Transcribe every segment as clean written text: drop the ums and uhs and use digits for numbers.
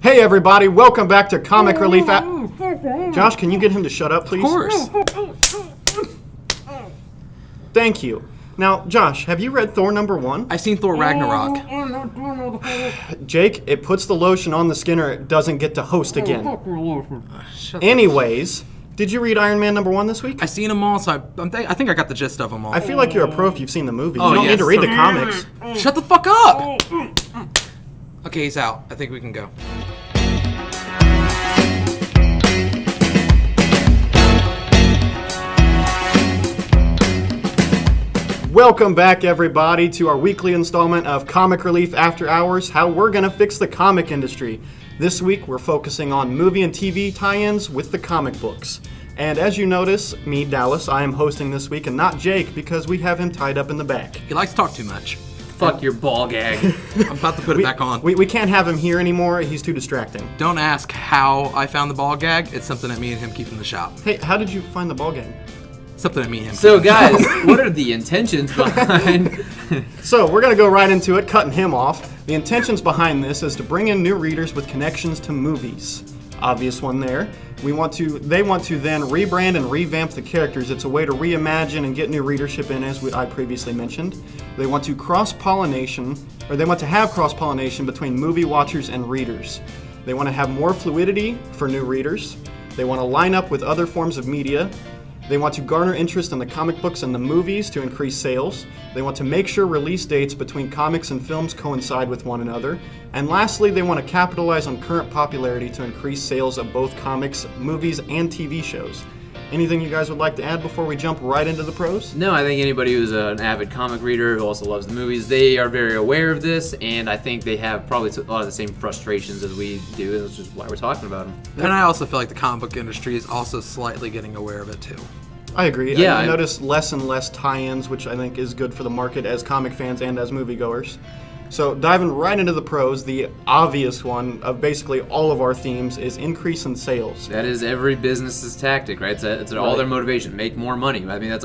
Hey everybody, welcome back to Comic Relief. Josh, can you get him to shut up, please? Of course. Thank you. Now, Josh, have you read Thor #1? I've seen Thor Ragnarok. Jake, it puts the lotion on the skin or it doesn't get to host again. Anyways, did you read Iron Man #1 this week? I've seen them all, so I think I got the gist of them all. I feel like you're a pro if you've seen the movie. Oh, You don't yes. need to read the comics. Shut the fuck up! Okay, he's out. I think we can go. Welcome back, everybody, to our weekly installment of Comic Relief After Hours, how we're going to fix the comic industry. This week, we're focusing on movie and TV tie-ins with the comic books. And as you notice, me, Dallas, I am hosting this week, and not Jake, because we have him tied up in the back. He likes to talk too much. Fuck your ball gag. I'm about to put it back on. We can't have him here anymore. He's too distracting. Don't ask how I found the ball gag. It's something that me and him keep in the shop. Hey, how did you find the ball game? Something that me and him So keep in the guys, shop. what are the intentions behind... So we're going to go right into it, cutting him off. The intentions behind this is to bring in new readers with connections to movies. Obvious one there. They want to then rebrand and revamp the characters. It's a way to reimagine and get new readership in, as I previously mentioned. They want to they want to have cross-pollination between movie watchers and readers. They want to have more fluidity for new readers. They want to line up with other forms of media. They want to garner interest in the comic books and the movies to increase sales. They want to make sure release dates between comics and films coincide with one another. And lastly, they want to capitalize on current popularity to increase sales of both comics, movies, and TV shows. Anything you guys would like to add before we jump right into the pros? No, I think anybody who's an avid comic reader who also loves the movies, they are very aware of this, and I think they have probably a lot of the same frustrations as we do, and that's just why we're talking about them. And I also feel like the comic book industry is also slightly getting aware of it too. I agree. Yeah, I notice less and less tie-ins, which I think is good for the market as comic fans and as moviegoers. So diving right into the pros, the obvious one of basically all of our themes is increase in sales. That is every business's tactic, right? It's all their motivation, make more money. I mean, that's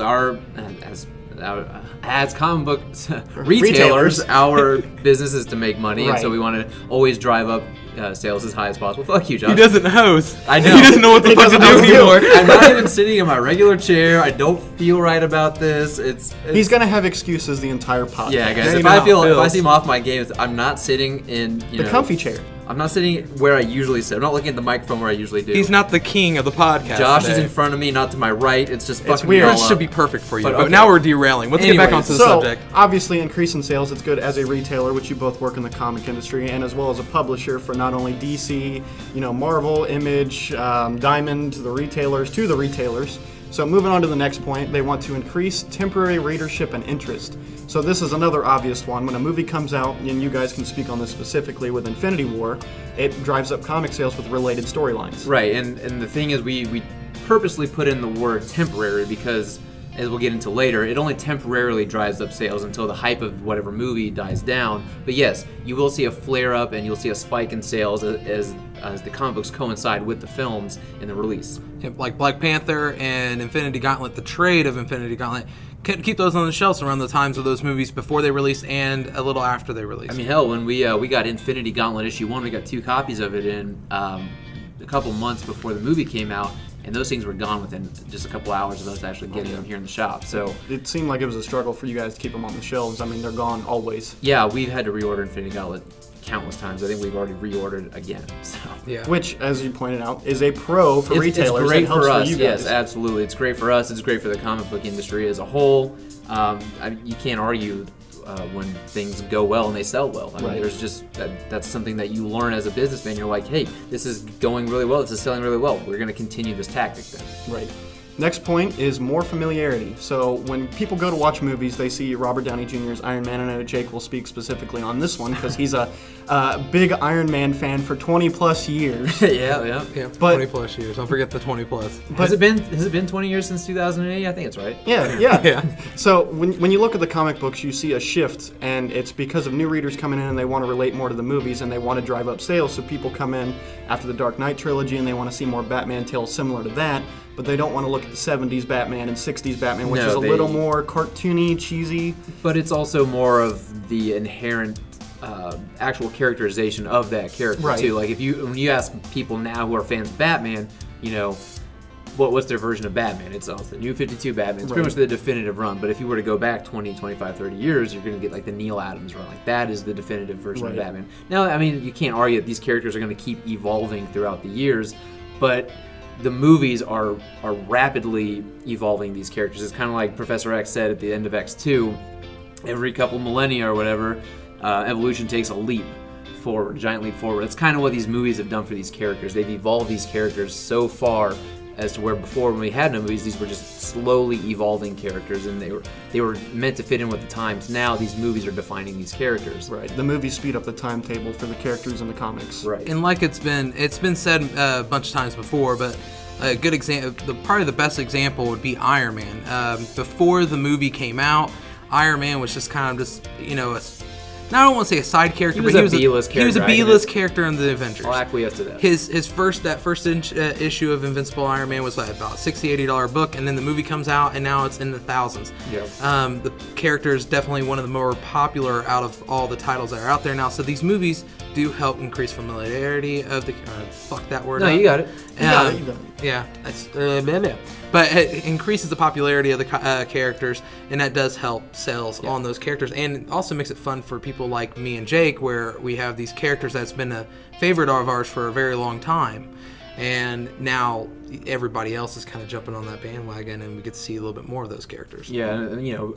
as comic book retailers, our business is to make money, and so we want to always drive up sales as high as possible. Fuck you, Josh. He doesn't host. I know. He doesn't know what the fuck to do anymore. I'm not even sitting in my regular chair. I don't feel right about this. He's gonna have excuses the entire podcast. Yeah, guys. Yeah, If I seem off my game, I'm not sitting in the comfy chair. I'm not sitting where I usually sit. I'm not looking at the microphone where I usually do. He's not the king of the podcast. Josh is today. in front of me, not to my right. It's just fucking weird. me all This up. should be perfect for you. But, But okay. now we're derailing. Let's get back onto the subject. Obviously, increase in sales, it's good as a retailer, which you both work in the comic industry, and as well as a publisher for not only DC, Marvel, Image, Diamond, the retailers, to the retailers. So moving on to the next point, they want to increase temporary readership and interest. So this is another obvious one. When a movie comes out, and you guys can speak on this specifically with Infinity War, it drives up comic sales with related storylines. Right, and the thing is, we purposely put in the word temporary because, as we'll get into later, it only temporarily drives up sales until the hype of whatever movie dies down. But yes, you will see a flare up and you'll see a spike in sales as the comic books coincide with the films in the release. Yeah, like Black Panther and Infinity Gauntlet, the trade of Infinity Gauntlet, keep those on the shelves around the times of those movies before they released and a little after they released. I mean, hell, when we got Infinity Gauntlet issue 1, we got 2 copies of it in a couple months before the movie came out. And those things were gone within just a couple hours of us actually getting them here in the shop. So it seemed like it was a struggle for you guys to keep them on the shelves. I mean, they're gone always. yeah, we've had to reorder Infinity Gauntlet countless times. I think we've already reordered again. So yeah. Which, as you pointed out, is a pro for retailers. It's great it helps for us. you guys. Yes, absolutely. It's great for us. It's great for the comic book industry as a whole. You can't argue when things go well and they sell well. I mean, there's just that's something that you learn as a businessman. You're like, hey, this is going really well. This is selling really well. We're going to continue this tactic then. Right. Next point is more familiarity. So when people go to watch movies, they see Robert Downey Jr.'s Iron Man, and I know Jake will speak specifically on this one because he's a big Iron Man fan for 20 plus years. Yeah. But- 20 plus years. Don't forget the 20 plus. Has it been 20 years since 2008? I think it's right. Yeah. Yeah. So when you look at the comic books, you see a shift, and it's because of new readers coming in and they want to relate more to the movies and they want to drive up sales. So people come in after the Dark Knight trilogy and they want to see more Batman tales similar to that, but they don't want to look at the 70s Batman and 60s Batman, which is a little more cartoony, cheesy. But it's also more of the inherent actual characterization of that character Right. too. Like when you ask people now who are fans of Batman, you know, what's their version of Batman? It's the New 52 Batman. It's pretty much the definitive run. But if you were to go back 20, 25, 30 years, you're going to get like the Neil Adams run. Like that is the definitive version of Batman. Now, I mean, you can't argue that these characters are going to keep evolving throughout the years, but the movies are rapidly evolving these characters. It's kind of like Professor X said at the end of X2, every couple millennia or whatever, evolution takes a leap forward, a giant leap forward. That's kind of what these movies have done for these characters. They've evolved these characters so far as to where before, when we had no movies, these were just slowly evolving characters, and they were meant to fit in with the times. Now these movies are defining these characters. Right. The movies speed up the timetable for the characters in the comics. Right. And like it's been said a bunch of times before, but a good example, probably the best example would be Iron Man. Before the movie came out, Iron Man was just kind of just, you know, I don't want to say a side character, He was but a B-list he was a character, B-list character in the Avengers. I'll acquiesce to that. His first issue of Invincible Iron Man was like about $60-$80 book, and then the movie comes out, and now it's in the thousands. Yep. The character is definitely one of the more popular out of all the titles that are out there now. So these movies do help increase familiarity of the. Fuck that word. No, up. you got it. You got it. Yeah, that's, but it increases the popularity of the characters, and that does help sales on those characters, and it also makes it fun for people like me and Jake, where we have these characters that's been a favorite of ours for a very long time, and now everybody else is kind of jumping on that bandwagon, and we get to see a little bit more of those characters. Yeah, and you know,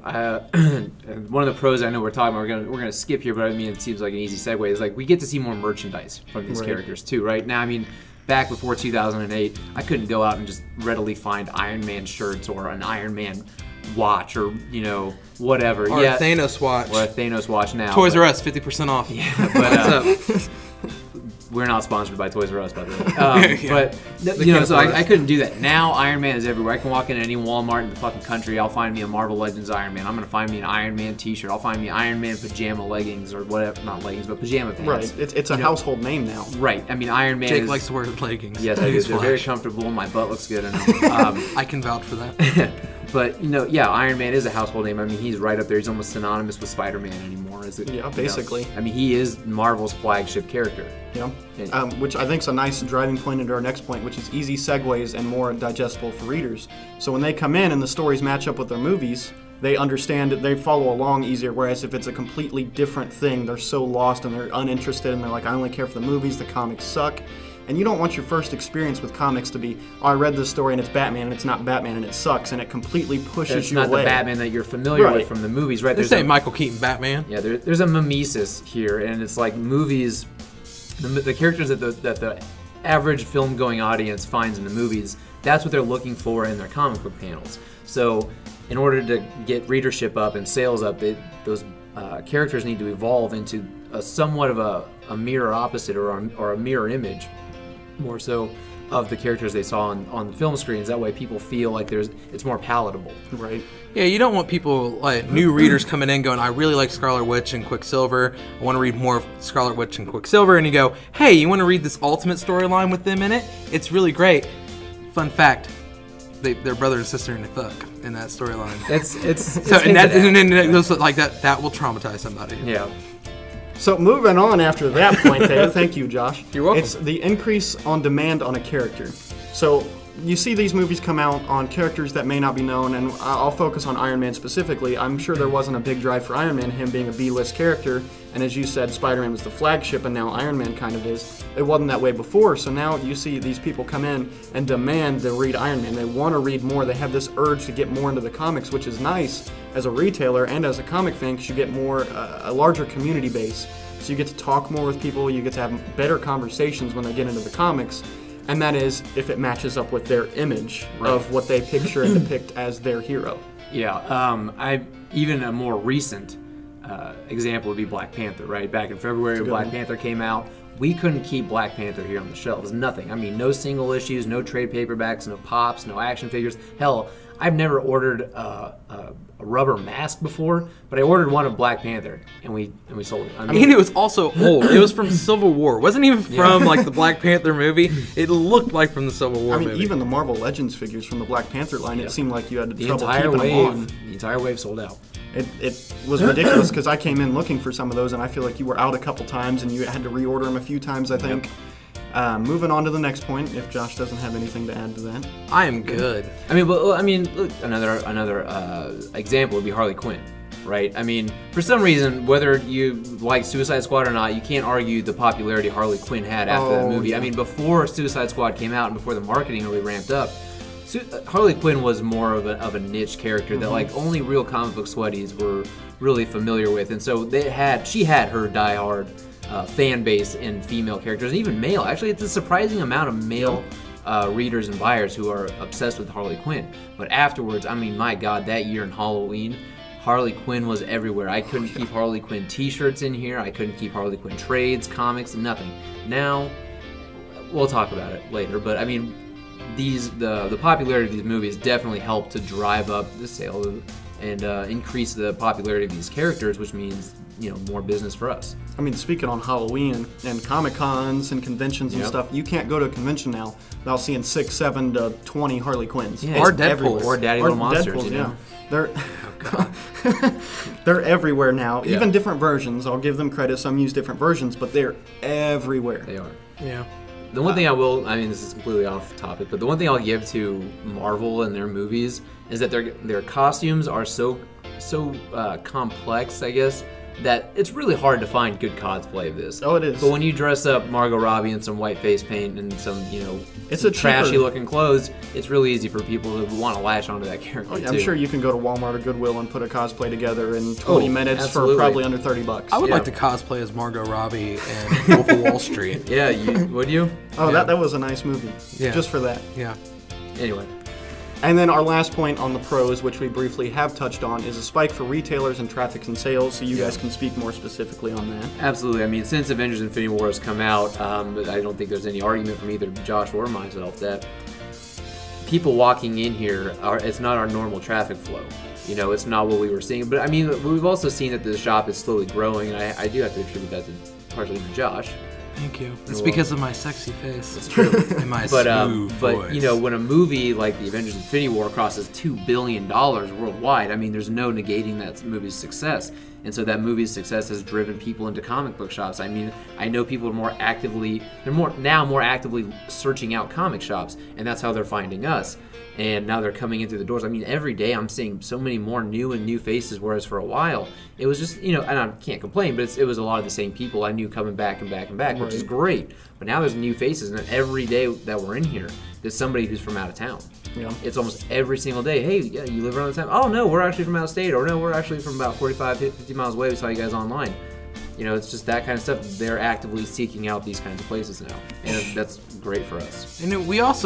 one of the pros I know we're talking about, we're gonna skip here, but I mean it seems like an easy segue, is like we get to see more merchandise from these characters too, right? Now, I mean, back before 2008, I couldn't go out and just readily find Iron Man shirts or an Iron Man watch or, you know, whatever. Or a Thanos watch. Or a Thanos watch now. Toys R Us, 50% off. Yeah, but we're not sponsored by Toys R Us, by the way. But, you know, so I couldn't do that. Now Iron Man is everywhere. I can walk into any Walmart in the fucking country. I'll find me a Marvel Legends Iron Man. I'm going to find me an Iron Man t-shirt. I'll find me Iron Man pajama leggings or whatever. Not leggings, but pajama pants. Right. It's a household name now. Right. I mean, Iron Man Jake likes to wear leggings. Yes, I do. They're very comfortable. My butt looks good in them. I can vouch for that. But, you know, yeah, Iron Man is a household name. I mean, he's right up there. He's almost synonymous with Spider-Man anymore. Yeah, basically. You know? I mean, he is Marvel's flagship character. Yeah. Which I think is a nice driving point into our next point, which is easy segues and more digestible for readers. So when they come in and the stories match up with their movies, they understand it, they follow along easier, whereas if it's a completely different thing, they're so lost and they're uninterested and they're like, I only care for the movies, the comics suck. And you don't want your first experience with comics to be, oh, I read this story and it's Batman and it's not Batman and it sucks, and it completely pushes you away. It's not the Batman that you're familiar with from the movies, right? This ain't Michael Keaton Batman. Yeah, there's a mimesis here, and it's like movies, the characters that the average film-going audience finds in the movies, that's what they're looking for in their comic book panels. So in order to get readership up and sales up, those characters need to evolve into a somewhat of a mirror opposite or a mirror image, more so, of the characters they saw on the film screens. That way people feel like it's more palatable. Right. Yeah, you don't want people, like new readers coming in going, I really like Scarlet Witch and Quicksilver. I want to read more of Scarlet Witch and Quicksilver. And you go, hey, you want to read this Ultimate storyline with them in it? It's really great. Fun fact, they're brother and sister and they fuck in that storyline. That will traumatize somebody. Yeah. So moving on after that point there, thank you, Josh. You're welcome. It's the increase on demand on a character. So you see these movies come out on characters that may not be known, and I'll focus on Iron Man specifically. I'm sure there wasn't a big drive for Iron Man, him being a B-list character, and as you said, Spider-Man was the flagship, and now Iron Man kind of is. It wasn't that way before, so now you see these people come in and demand to read Iron Man. They want to read more. They have this urge to get more into the comics, which is nice as a retailer and as a comic fan, because you get more, a larger community base. So you get to talk more with people, you get to have better conversations when they get into the comics, and that is if it matches up with their image of what they picture and depict as their hero. Yeah, even a more recent example would be Black Panther, right? Back in February when Black Panther came out, we couldn't keep Black Panther here on the shelves. Nothing. I mean, no single issues, no trade paperbacks, no pops, no action figures. Hell, I've never ordered a rubber mask before, but I ordered one of Black Panther, and we sold it. And it was also old. It was from Civil War. It wasn't even from like the Black Panther movie. It looked like from the Civil War movie. Even the Marvel Legends figures from the Black Panther line, it seemed like you had the trouble entire keeping them on. The entire wave sold out. It was ridiculous because I came in looking for some of those, and I feel like you were out a couple times, and you had to reorder them a few times, I think. Moving on to the next point, if Josh doesn't have anything to add to that. I am good. Look, another example would be Harley Quinn, right? I mean, for some reason, whether you like Suicide Squad or not, you can't argue the popularity Harley Quinn had after that movie. Yeah. I mean, before Suicide Squad came out and before the marketing really ramped up, Harley Quinn was more of a niche character that like only real comic book sweaties were really familiar with, and so she had her diehard fan base in female characters, and even male. Actually, it's a surprising amount of male readers and buyers who are obsessed with Harley Quinn. But afterwards, I mean, my God, that year in Halloween, Harley Quinn was everywhere. I couldn't keep Harley Quinn t-shirts in here. I couldn't keep Harley Quinn trades, comics, nothing. Now, we'll talk about it later, but I mean, the popularity of these movies definitely helped to drive up the sale and increase the popularity of these characters, which means, more business for us. I mean, speaking on Halloween and Comic Cons and conventions and stuff, you can't go to a convention now without seeing 6, 7 to 20 Harley Quinns. Yeah, or Deadpool. Everywhere. Or Daddy Little Monsters, Deadpools, They're everywhere now. Yeah. Even different versions. I'll give them credit. Some use different versions, but they're everywhere. They are. Yeah. The one thing this is completely off topic, but the one thing I'll give to Marvel and their movies is that their costumes are so complex, I guess, that it's really hard to find good cosplay of this. Oh, it is. But when you dress up Margot Robbie in some white face paint and some, It's some a trashy cheaper- looking clothes, it's really easy for people to want to latch onto that character I'm too. sure you can go to Walmart or Goodwill and put a cosplay together in 20 minutes absolutely. for probably under $30. I would Yeah. like to cosplay as Margot Robbie and Wolf of Wall Street. Yeah, would you? Oh, Yeah. that was a nice movie. Yeah. Just for that. Yeah. Anyway. And then our last point on the pros, which we briefly have touched on, is a spike for retailers and traffic and sales, so you guys can speak more specifically on that. Absolutely. I mean, since Avengers Infinity War has come out, I don't think there's any argument from either Josh or myself that people walking in here, it's not our normal traffic flow. It's not what we were seeing. But I mean, we've also seen that the shop is slowly growing, and I do have to attribute that partially to Josh. Thank you. It's Well, because of my sexy face. It's true. And my But smooth voice. when a movie like the Avengers Infinity War crosses $2 billion worldwide, I mean, there's no negating that movie's success. And so that movie's success has driven people into comic book shops. I mean, I know people are more actively searching out comic shops, and that's how they're finding us. And now they're coming in through the doors. I mean, every day I'm seeing so many more new faces, whereas for a while, it was just, and I can't complain, but it was a lot of the same people I knew coming back and back and back, which is great. But now there's new faces, and every day that we're in here, there's somebody who's from out of town. Yeah. It's almost every single day. Hey, yeah, you live around the town? Oh, no, we're actually from out of state. Or no, we're actually from about 45, 50 miles away. We saw you guys online. It's just that kind of stuff. They're actively seeking out these kinds of places now, and that's great for us. And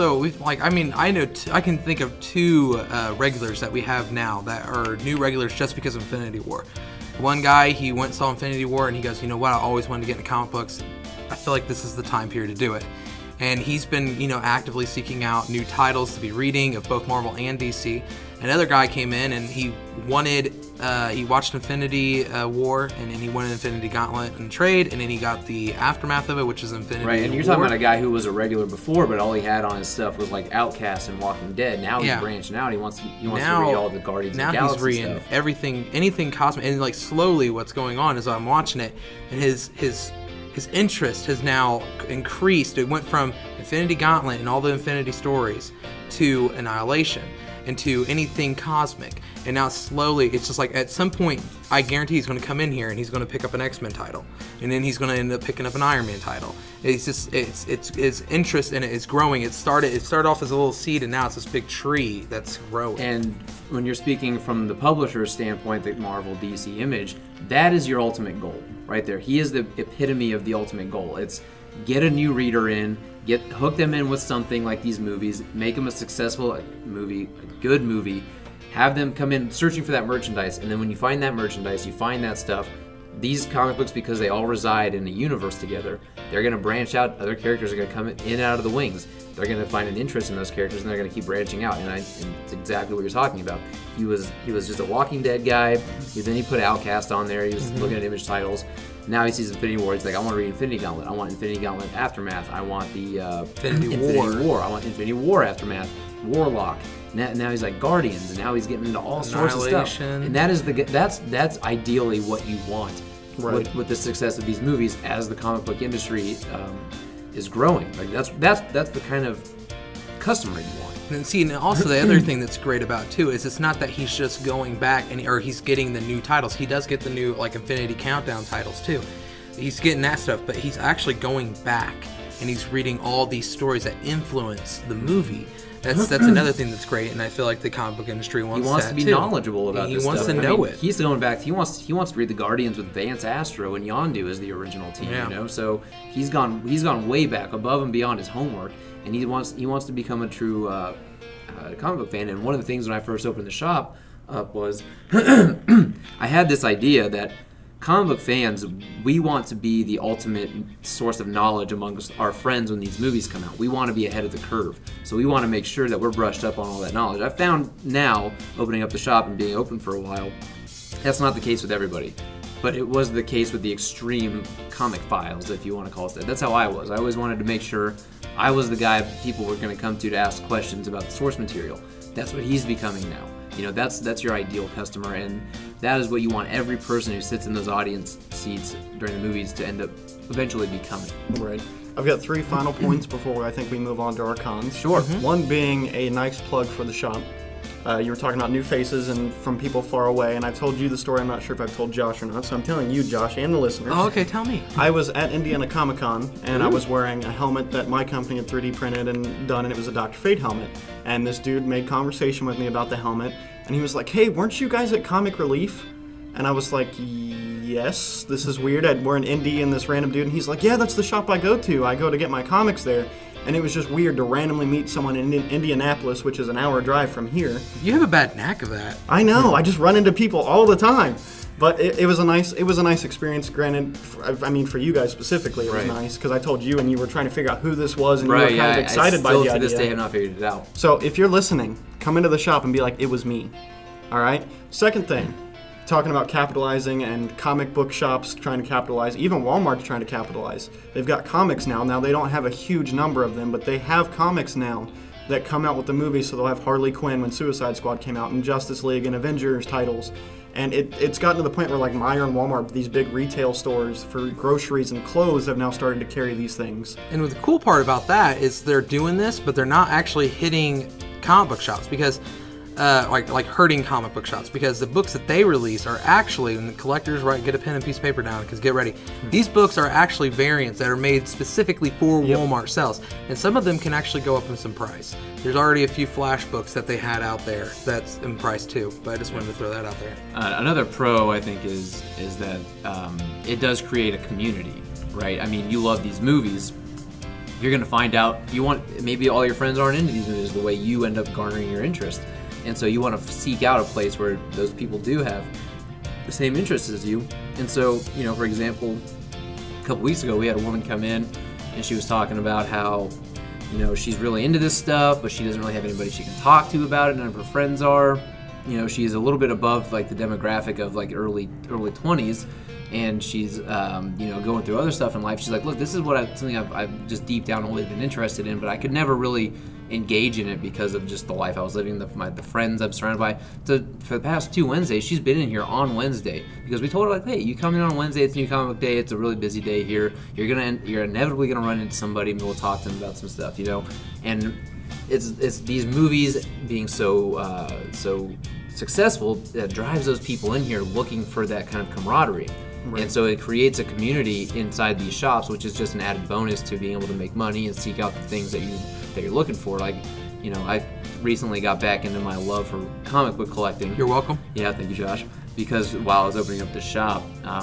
I can think of two regulars that we have now that are new regulars just because of Infinity War. One guy, he went and saw Infinity War, and he goes, you know what, I always wanted to get into comic books. I feel like this is the time period to do it. And he's been, actively seeking out new titles to be reading of both Marvel and DC. Another guy came in and he watched Infinity War, and then he wanted Infinity Gauntlet and trade, and then he got the aftermath of it, which is Infinity Right, and you're War. talking about a guy who was a regular before, but all he had on his stuff was like Outcast and Walking Dead. Now he's Yeah. branching out. He wants to read all the Guardians of the Now Galaxy he's reading stuff. everything, anything cosmic, and like slowly what's going on is I'm watching it, and his interest has now increased. It went from Infinity Gauntlet and all the Infinity stories to Annihilation and to anything cosmic. And now slowly, it's just like at some point, I guarantee he's going to come in here and he's going to pick up an X-Men title, and then he's going to end up picking up an Iron Man title. It's just it's his interest in it is growing. It started off as a little seed, and now it's this big tree that's growing. And when you're speaking from the publisher's standpoint, the Marvel DC Image, that is your ultimate goal right there. He is the epitome of the ultimate goal. It's get a new reader in, hook them in with something like these movies, make them a successful movie, a good movie, have them come in searching for that merchandise, and then when you find that merchandise, you find that stuff, these comic books, because they all reside in a universe together, they're going to branch out. Other characters are going to come in and out of the wings. They're going to find an interest in those characters, and they're going to keep branching out. And it's exactly what you're talking about. He was just a Walking Dead guy. Then he put Outcast on there. He was looking at Image titles. Now he sees Infinity War. He's like, I want to read Infinity Gauntlet. I want Infinity Gauntlet Aftermath. I want the Infinity War. I want Infinity War Aftermath. Warlock. Now he's like Guardians, and now he's getting into all sorts of stuff. And that is that's ideally what you want with the success of these movies as the comic book industry is growing. Like that's the kind of customer you want. And see, and also the other thing that's great about it too is it's not that he's just going back or he's getting the new titles. He does get the new like Infinity Countdown titles too. He's getting that stuff, but he's actually going back and he's reading all these stories that influence the movie. That's another thing that's great, and I feel like the comic book industry wants to be knowledgeable about this stuff. He wants to know it. He's going back. He wants to read the Guardians with Vance Astro and Yondu as the original team. Yeah. You know, so he's gone way back, above and beyond his homework, and he wants to become a true comic book fan. And one of the things when I first opened the shop up was I had this idea that comic book fans, we want to be the ultimate source of knowledge amongst our friends when these movies come out. We want to be ahead of the curve. So we want to make sure that we're brushed up on all that knowledge. I've found now, opening up the shop and being open for a while, that's not the case with everybody. But it was the case with the extreme comic files, if you want to call it that. That's how I was. I always wanted to make sure I was the guy people were going to come to ask questions about the source material. That's what he's becoming now. You know, that's your ideal customer, and that is what you want every person who sits in those audience seats during the movies to end up eventually becoming. Right. I've got 3 final points before I think we move on to our cons. Sure. One being a nice plug for the shop. You were talking about new faces and from people far away, and I've told you the story. I'm not sure if I've told Josh or not, so I'm telling you, Josh, and the listeners. Oh, okay, tell me. I was at Indiana Comic Con, and I was wearing a helmet that my company had 3D printed and done, and it was a Dr. Fate helmet. And this dude made conversation with me about the helmet, and he was like, hey, weren't you guys at Comic Relief? And I was like, yes, this is weird. We're in Indy and this random dude, and he's like, yeah, that's the shop I go to. I go to get my comics there. And it was just weird to randomly meet someone in Indianapolis, which is an hour drive from here. You have a bad knack of that. I know. I just run into people all the time. But it was a nice experience. Granted, I mean, for you guys specifically, it was nice because I told you, and you were trying to figure out who this was, and you were kind of excited by the idea. To this day, have not figured it out. So if you're listening, come into the shop and be like, it was me. All right. Second thing. Talking about capitalizing and comic book shops trying to capitalize, even Walmart's trying to capitalize. They've got comics now. Now they don't have a huge number of them, but they have comics now that come out with the movies. So they'll have Harley Quinn when Suicide Squad came out, and Justice League and Avengers titles. And it's gotten to the point where like Meijer and Walmart, these big retail stores for groceries and clothes, have now started to carry these things. And the cool part about that is they're doing this, but they're not actually hitting comic book shops because like hurting comic book shops, because the books that they release are actually, and the collectors, right, get a pen and piece of paper down because get ready. These books are actually variants that are made specifically for Walmart sales, and some of them can actually go up in some price. There's already a few Flash books that they had out there that's in price too, but I just wanted to throw that out there. Another pro, I think, is that it does create a community, right? I mean, you love these movies. You're going to find out, maybe all your friends aren't into these movies the way you end up garnering your interest. And so you want to seek out a place where those people do have the same interests as you. And so, you know, for example, a couple weeks ago we had a woman come in and she was talking about how, you know, she's really into this stuff, but she doesn't really have anybody she can talk to about it. None of her friends are. You know, she's a little bit above like the demographic of like early 20s, and she's you know, going through other stuff in life. She's like, look, this is something I've just deep down always been interested in, but I could never really engage in it because of just the life I was living, the friends I'm surrounded by. So for the past 2 Wednesdays, she's been in here on Wednesday because we told her, like, hey, you come in on Wednesday, it's New Comic Book Day, it's a really busy day here. You're inevitably gonna run into somebody, and we'll talk to them about some stuff, you know. And it's these movies being so successful that drives those people in here looking for that kind of camaraderie. Right. And so it creates a community inside these shops, which is just an added bonus to being able to make money and seek out the things that you're looking for. Like, you know, I recently got back into my love for comic book collecting. You're welcome. Yeah, thank you, Josh. Because while I was opening up the shop,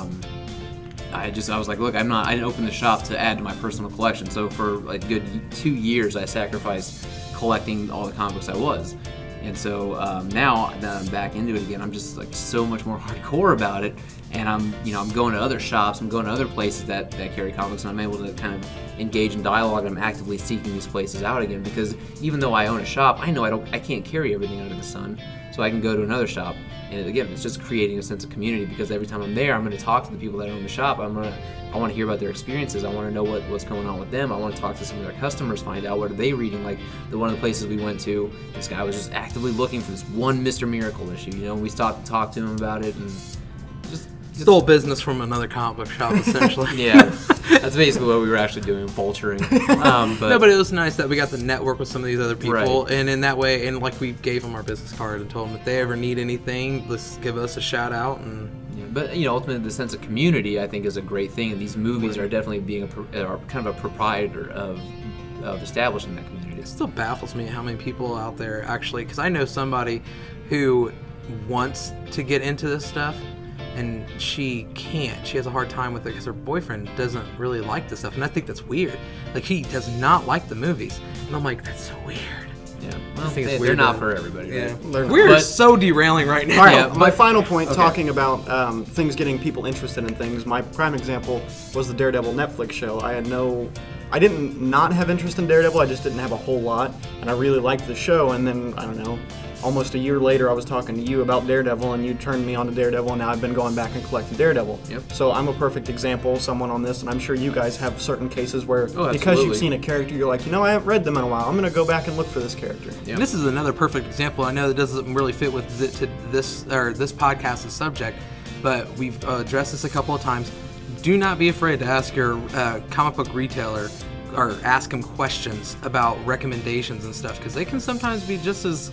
I was like, look, I didn't open the shop to add to my personal collection. So for like a good 2 years, I sacrificed collecting all the comic books I was. And so now that I'm back into it again, I'm just like so much more hardcore about it. and I'm going to other shops, I'm going to other places that carry comics, and I'm able to kind of engage in dialogue, and I'm actively seeking these places out again, because even though I own a shop, I know I can't carry everything under the sun, so I can go to another shop. And again, it's just creating a sense of community, because every time I'm there, I'm going to talk to the people that own the shop. I want to hear about their experiences. I want to know what's going on with them. I want to talk to some of their customers, find out what are they reading. Like one of the places we went to, this guy was just actively looking for this one Mr. Miracle issue. We stopped to talk to him about it, and just stole business from another comic book shop, essentially. Yeah, that's basically what we were actually doing, vulturing. But it was nice that we got to network with some of these other people, Right. and in that way, and like we gave them our business card and told them if they ever need anything, let's give us a shout out. And yeah, but ultimately, the sense of community, I think, is a great thing, and these movies are definitely are kind of a proprietor of establishing that community. it still baffles me how many people out there actually, because I know somebody who wants to get into this stuff, and she can't. She has a hard time with it because her boyfriend doesn't really like this stuff, and I think that's weird. Like, he does not like the movies, and I'm like, that's so weird. Yeah, I think it's they're weird not that- for everybody. Yeah, Right? we're But- so derailing right now. All right, Yeah, my but- final point, okay. talking about things getting people interested in things. My prime example was the Daredevil Netflix show. I didn't not have interest in Daredevil. I just didn't have a whole lot, and I really liked the show. And then I don't know, almost a year later, I was talking to you about Daredevil, and you turned me on to Daredevil, and now I've been going back and collecting Daredevil. Yep. So I'm a perfect example, someone on this, and I'm sure you guys have certain cases where because absolutely. you've seen a character, you're like, I haven't read them in a while. I'm going to go back and look for this character. Yeah. And this is another perfect example. I know that doesn't really fit with this podcast's subject, but we've addressed this a couple of times. Do not be afraid to ask your comic book retailer or ask them questions about recommendations and stuff, because they can sometimes be just as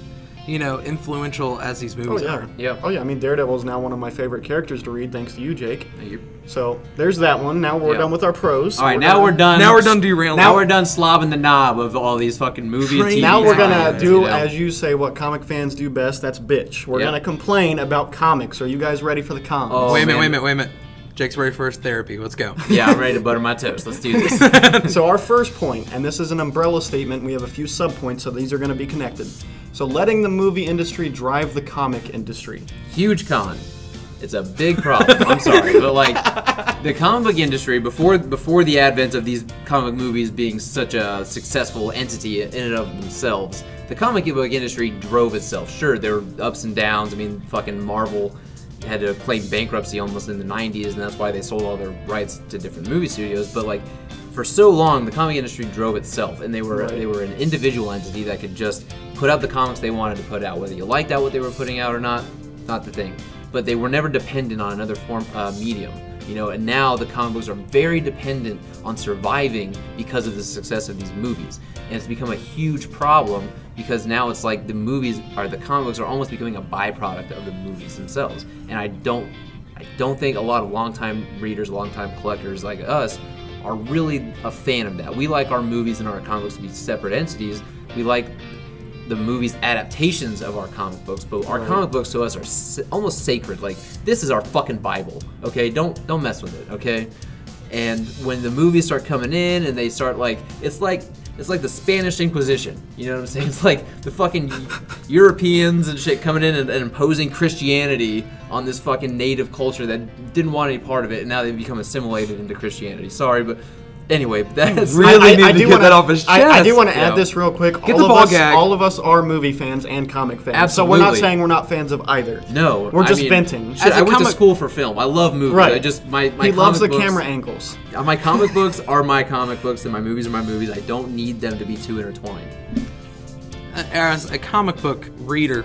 influential as these movies are. Yeah. Oh yeah, I mean Daredevil is now one of my favorite characters to read, thanks to you, Jake. Thank you. So there's that one. Now we're Yeah. done with our pros. All right, now we're done. Now we're done derailing. Now we're done slobbing the knob of all these fucking movie and TV. Now we're gonna tie-ins, do, you know? as you say, what comic fans do best. That's bitch. We're Yep. gonna complain about comics. Are you guys ready for the cons? Oh, Wait a man. minute. Jake's ready for his therapy. Let's go. Yeah, I'm ready to butter my toast. Let's do this. So our first point, and this is an umbrella statement. We have a few sub-points, so these are going to be connected. So letting the movie industry drive the comic industry. Huge con. It's a big problem. I'm sorry, but like the comic book industry before the advent of these comic movies being such a successful entity in and of themselves, the comic book industry drove itself. Sure, there were ups and downs. I mean, fucking Marvel had to claim bankruptcy almost in the 90s, and that's why they sold all their rights to different movie studios. But like for so long, the comic industry drove itself, and they were an individual entity that could just put out the comics they wanted to put out, whether you liked out what they were putting out or not the thing. But they were never dependent on another medium, and now the comic books are very dependent on surviving because of the success of these movies. And it's become a huge problem because now it's like the comic books are almost becoming a byproduct of the movies themselves. And I don't think a lot of longtime readers, longtime collectors like us are really a fan of that. We like our movies and our comic books to be separate entities. We like the movies adaptations of our comic books, but our comic books to us are almost sacred. Like, this is our fucking Bible, okay? Don't mess with it, okay? And when the movies start coming in and they start it's like the Spanish Inquisition, you know what I'm saying? It's like the fucking Europeans and shit coming in and imposing Christianity on this fucking native culture that didn't want any part of it, and now they've become assimilated into Christianity. Sorry, but anyway, that's Really need to do get wanna- that off his I do chest. want to Yeah. add this real quick. Get the ball gag. All of us are movie fans and comic fans. Absolutely. So we're not saying we're not fans of either. No, We're I just mean, venting. Shit, As a I went to comic- school for film. I love movies. Right. I just my He loves the comic books- camera angles. My comic books are my comic books, and my movies are my movies. I don't need them to be too intertwined. As a comic book reader,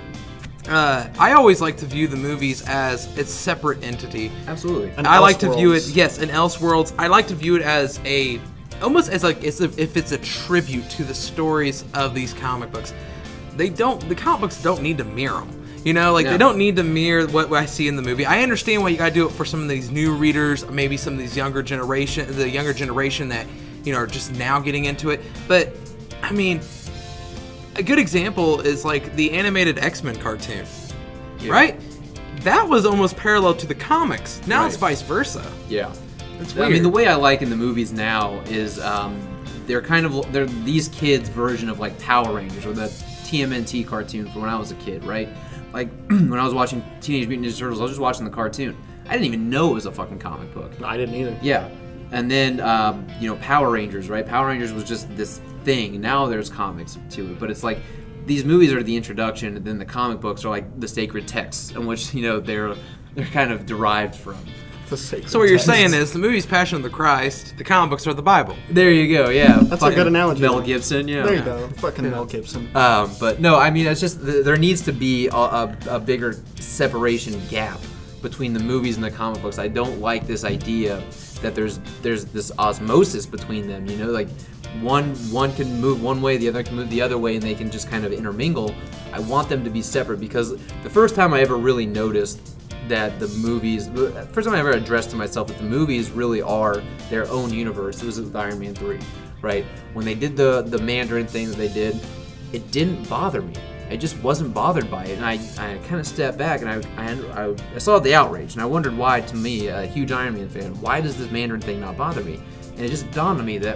I always like to view the movies as its separate entity. Absolutely. And I like to view it, Elseworlds. yes, in Elseworlds. I like to view it as almost as if it's a tribute to the stories of these comic books. The comic books don't need to mirror them. They No. don't need to mirror what I see in the movie. I understand why you gotta do it for some of these new readers, maybe some of these younger generation that, are just now getting into it. But, I mean, a good example is like the animated X-Men cartoon, right? That was almost parallel to the comics. Now Right. it's vice versa. Yeah. It's I weird. mean, the way I like in the movies now is they're these kids' version of like Power Rangers or the TMNT cartoon from when I was a kid, right? Like when I was watching Teenage Mutant Ninja Turtles, I was just watching the cartoon. I didn't even know it was a fucking comic book. I didn't either. Yeah. And then, Power Rangers, right? Power Rangers was just this thing. Now there's comics to it. But it's like, these movies are the introduction, and then the comic books are like the sacred texts in which, they're kind of derived from. So what you're saying is the movie's Passion of the Christ, the comic books are the Bible. There you go, yeah. That's a good analogy. Mel Gibson, yeah. There you go. Fucking Mel Gibson. But no, I mean, it's just, there needs to be a bigger separation gap between the movies and the comic books. I don't like this idea that there's this osmosis between them, like one can move one way, the other can move the other way, and they can just kind of intermingle. I want them to be separate, because the first time I ever really noticed that the movies, first time I ever addressed to myself that the movies really are their own universe, it was with Iron Man 3, right? When they did the Mandarin thing that they did, it didn't bother me. I just wasn't bothered by it, and I kind of stepped back, and I saw the outrage, and I wondered why, to me, a huge Iron Man fan, why does this Mandarin thing not bother me? And it just dawned on me that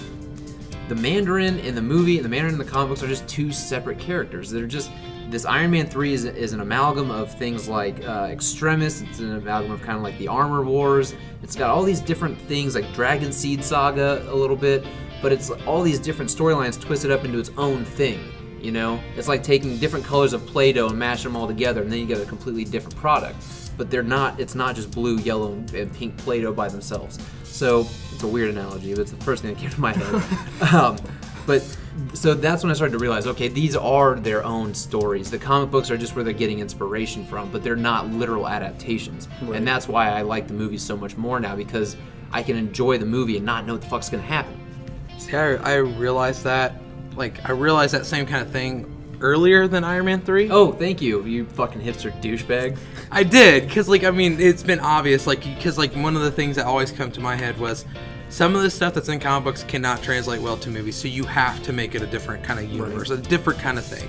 the Mandarin in the movie and the Mandarin in the comic books are just two separate characters. They're just, this Iron Man 3 is an amalgam of things like Extremis, it's an amalgam of kind of like the Armor Wars, it's got all these different things like Dragon Seed Saga a little bit, but it's all these different storylines twisted up into its own thing, It's like taking different colors of Play-Doh and mashing them all together, and then you get a completely different product. But it's not just blue, yellow, and pink Play-Doh by themselves. So, it's a weird analogy, but it's the first thing that came to my head. So that's when I started to realize, okay, these are their own stories. The comic books are just where they're getting inspiration from, but they're not literal adaptations. Right. And that's why I like the movies so much more now, because I can enjoy the movie and not know what the fuck's gonna happen. See, I realized that, I realized that same kind of thing earlier than Iron Man 3. Oh, thank you, you fucking hipster douchebag. I did, because, it's been obvious, because, one of the things that always come to my head was, some of the stuff that's in comic books cannot translate well to movies, so you have to make it a different kind of universe, a different kind of thing.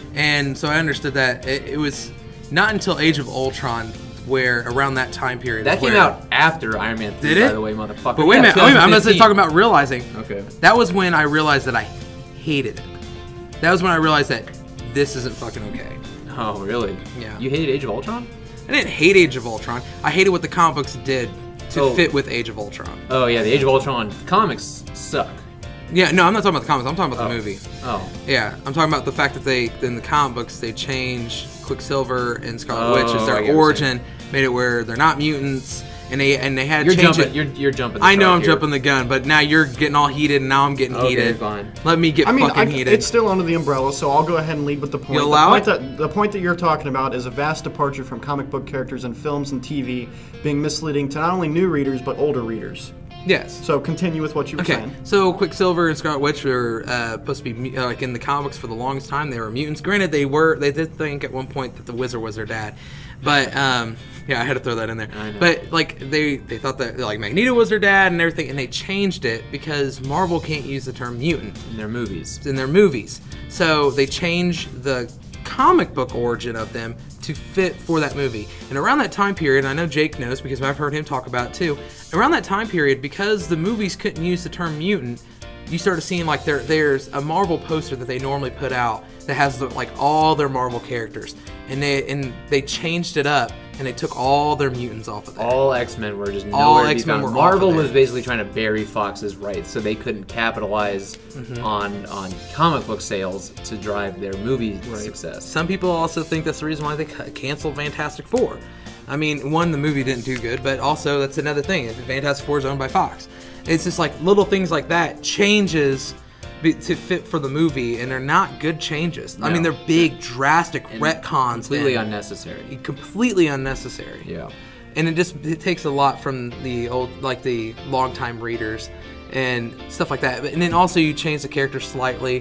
And so I understood that it was not until Age of Ultron, where around that time period. That came out after Iron Man 3, by the way, motherfucker. But wait a minute, I'm not talking about realizing. Okay. That was when I realized that I hated it. That was when I realized that this isn't fucking okay. Oh, really? Yeah. You hated Age of Ultron? I didn't hate Age of Ultron. I hated what the comic books did to fit with Age of Ultron. Oh yeah, the Age of Ultron comics suck. Yeah, no, I'm not talking about the comics. I'm talking about the movie. Oh. Yeah, I'm talking about the fact that in the comic books, they changed Quicksilver and Scarlet Witch as their origin, made it where they're not mutants, and they had to change it. You're jumping the I know I'm here. jumping the gun, but now you're getting all heated, and now I'm getting heated. Okay, fine. Let me get fucking heated. It's still under the umbrella, so I'll go ahead and lead with the point. You allow The point that you're talking about is a vast departure from comic book characters in films and TV being misleading to not only new readers, but older readers. Yes. So continue with what you were saying. So Quicksilver and Scarlet Witch were supposed to be in the comics for the longest time. They were mutants. Granted, they did think at one point that the Wizard was their dad, but yeah, I had to throw that in there. I know. But they thought that Magneto was their dad and everything, and they changed it because Marvel can't use the term mutant in their movies. So they changed the comic book origin of them to fit for that movie. And around that time period, and I know Jake knows because I've heard him talk about it too, around that time period, because the movies couldn't use the term mutant, you started seeing there's a Marvel poster that they normally put out that has all their Marvel characters, and they changed it up and they took all their mutants off of that. All X-Men were just nowhere to be found. Were Marvel was basically trying to bury Fox's rights, so they couldn't capitalize on comic book sales to drive their movie success. Some people also think that's the reason why they canceled Fantastic Four. I mean, one, the movie didn't do good, but also that's another thing. Fantastic Four is owned by Fox. It's just little things like that changes to fit for the movie, and they're not good changes. No. I mean, they're big, drastic retcons. Completely unnecessary. Completely unnecessary. Yeah. And it takes a lot from the old, the longtime readers and stuff like that. And then also you change the characters slightly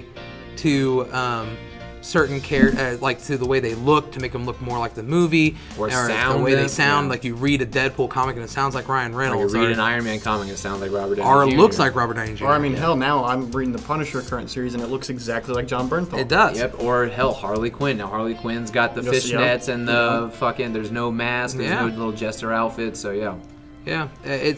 to certain to the way they look, to make them look more like the movie, or the way they sound. Like you read a Deadpool comic and it sounds like Ryan Reynolds. Or you read an Iron Man comic and it sounds like Robert Downey Jr. Or it looks like Robert Downey Jr. Or I mean, hell, now I'm reading the Punisher current series and it looks exactly like John Bernthal. It does. Yep. Or hell, Harley Quinn. Now Harley Quinn's got the fishnets and the fucking. There's no mask. There's no little jester outfit. So yeah. Yeah.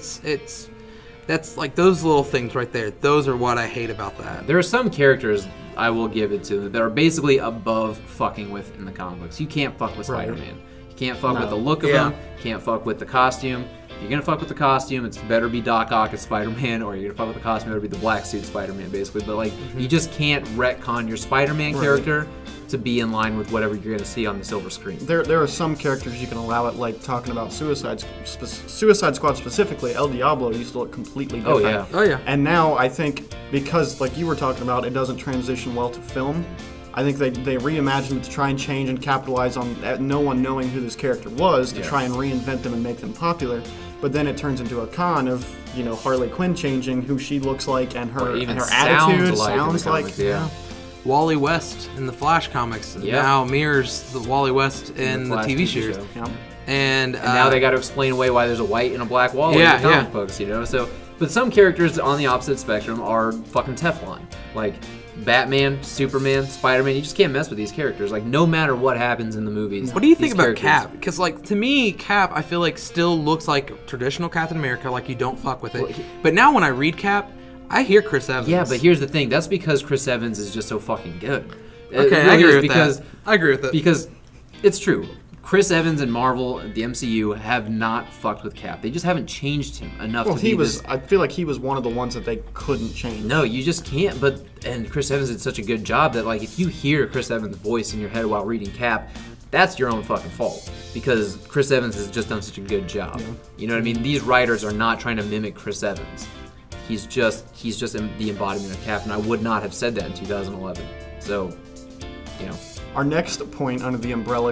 That's those little things right there. Those are what I hate about that. There are some characters, I will give it to, that are basically above fucking with in the comic books. You can't fuck with Spider-Man. You Can't fuck No. with the look of him. Can't fuck with the costume. If you're gonna fuck with the costume, it's better be Doc Ock as Spider-Man, or you're gonna fuck with the costume, it better be the black suit Spider-Man, basically. But like, you just can't retcon your Spider-Man character to be in line with whatever you're gonna see on the silver screen. There are some characters you can allow it, like talking about Suicide Squad specifically. El Diablo used to look completely different. Oh yeah. Oh yeah. And now I think because, like you were talking about, it doesn't transition well to film. I think they reimagined it to try and change and capitalize on no one knowing who this character was to try and reinvent them and make them popular. But then it turns into a con of Harley Quinn changing who she looks like and her Or even and her sounds attitude alike in the sounds like. comics, yeah. Wally West in the Flash comics now mirrors the Wally West in the Flash TV series. show. Yeah. And Now they got to explain away why there's a white and a black Wally in the comic books, So, but some characters on the opposite spectrum are fucking Teflon, like Batman, Superman, Spider-Man. You just can't mess with these characters. Like, no matter what happens in the movies. What do you think these about characters- Cap? Because, like, to me, Cap, I feel like still looks like traditional Captain America, like you don't fuck with it. But now when I read Cap, I hear Chris Evans. Yeah, but here's the thing. That's because Chris Evans is just so fucking good. Okay, I agree with that. I agree with it. Because it's true. Chris Evans and Marvel, the MCU, have not fucked with Cap. They just haven't changed him enough Well, to be this. I feel like he was one of the ones that they couldn't change. No, you just can't. And Chris Evans did such a good job that, like, if you hear Chris Evans' voice in your head while reading Cap, that's your own fucking fault. Because Chris Evans has just done such a good job. You know what I mean? These writers are not trying to mimic Chris Evans. He's just the embodiment of Cap, and I would not have said that in 2011. So, Our next point under the umbrella.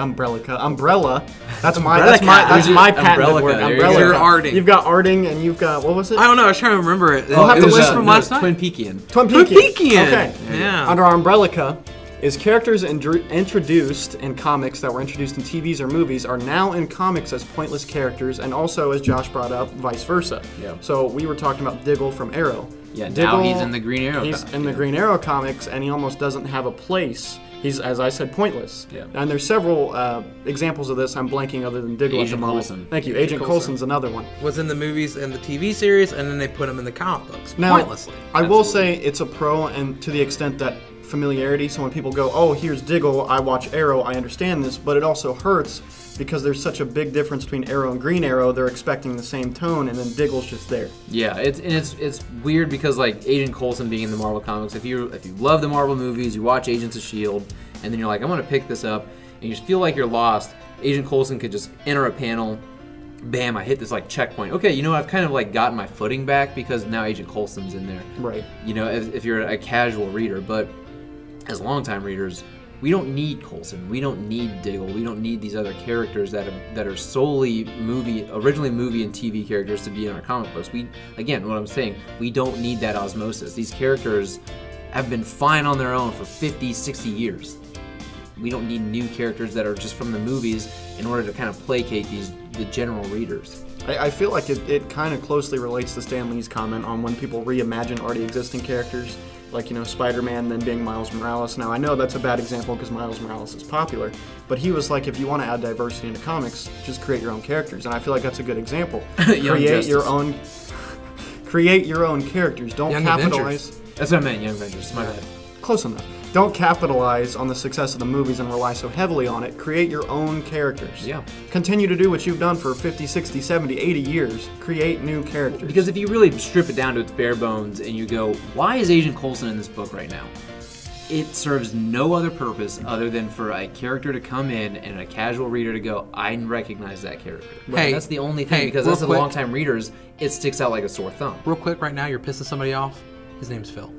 That's my patented Umbrella. word. There you go. Umbrella. You're Arding. You've got Arding, and you've got what was it? I don't know. I was trying to remember it. We'll have it to was listen. from last night. Twin Peakian. Twin Twin Peakian. Peakian. Okay. Yeah. Under our umbrella is characters introduced in comics that were introduced in TVs or movies are now in comics as pointless characters, and also, as Josh brought up, vice versa. Yeah. So we were talking about Diggle from Arrow. Yeah, now he's in the Green Arrow He's comic, in the Green Arrow comics, and he almost doesn't have a place. He's, as I said, pointless. Yeah. And there's several examples of this. I'm blanking other than Diggle. Agent at the moment. Coulson. Thank you. Agent Coulson's another one. Was in the movies and the TV series, and then they put him in the comic books Now, pointlessly. I will say it's a pro, and to the extent that familiarity. So when people go, "Oh, here's Diggle," I watch Arrow, I understand this, but it also hurts because there's such a big difference between Arrow and Green Arrow. They're expecting the same tone, and then Diggle's just there. Yeah, it's weird because, like, Agent Coulson being in the Marvel comics, if you love the Marvel movies, you watch Agents of S.H.I.E.L.D., and then you're like, I'm going to pick this up, and you just feel like you're lost, Agent Coulson could just enter a panel, bam, I hit this, like, checkpoint. Okay, you know, I've kind of, like, gotten my footing back because now Agent Coulson's in there. Right. You know, if you're a casual reader, but as longtime readers, we don't need Coulson. We don't need Diggle. We don't need these other characters that are solely originally movie and TV characters to be in our comic books. Again, what I'm saying, we don't need that osmosis. These characters have been fine on their own for 50, 60 years. We don't need new characters that are just from the movies in order to kind of placate the general readers. I feel like it kind of closely relates to Stan Lee's comment on when people reimagine already existing characters. Like, you know, Spider-Man then being Miles Morales. Now, I know that's a bad example because Miles Morales is popular, but he was like, if you want to add diversity into comics, just create your own characters. And I feel like that's a good example. Create your own characters. Don't Young capitalize. Avengers. That's what I meant, Young Avengers. My bad. Close enough. Don't capitalize on the success of the movies and rely so heavily on it. Create your own characters. Yeah. Continue to do what you've done for 50, 60, 70, 80 years. Create new characters. Because if you really strip it down to its bare bones and you go, why is Agent Coulson in this book right now? It serves no other purpose other than for a character to come in and a casual reader to go, I recognize that character. Hey, that's the only thing, hey, because real as a quick. longtime readers, it sticks out like a sore thumb. Real quick, right now, you're pissing somebody off. His name's Phil.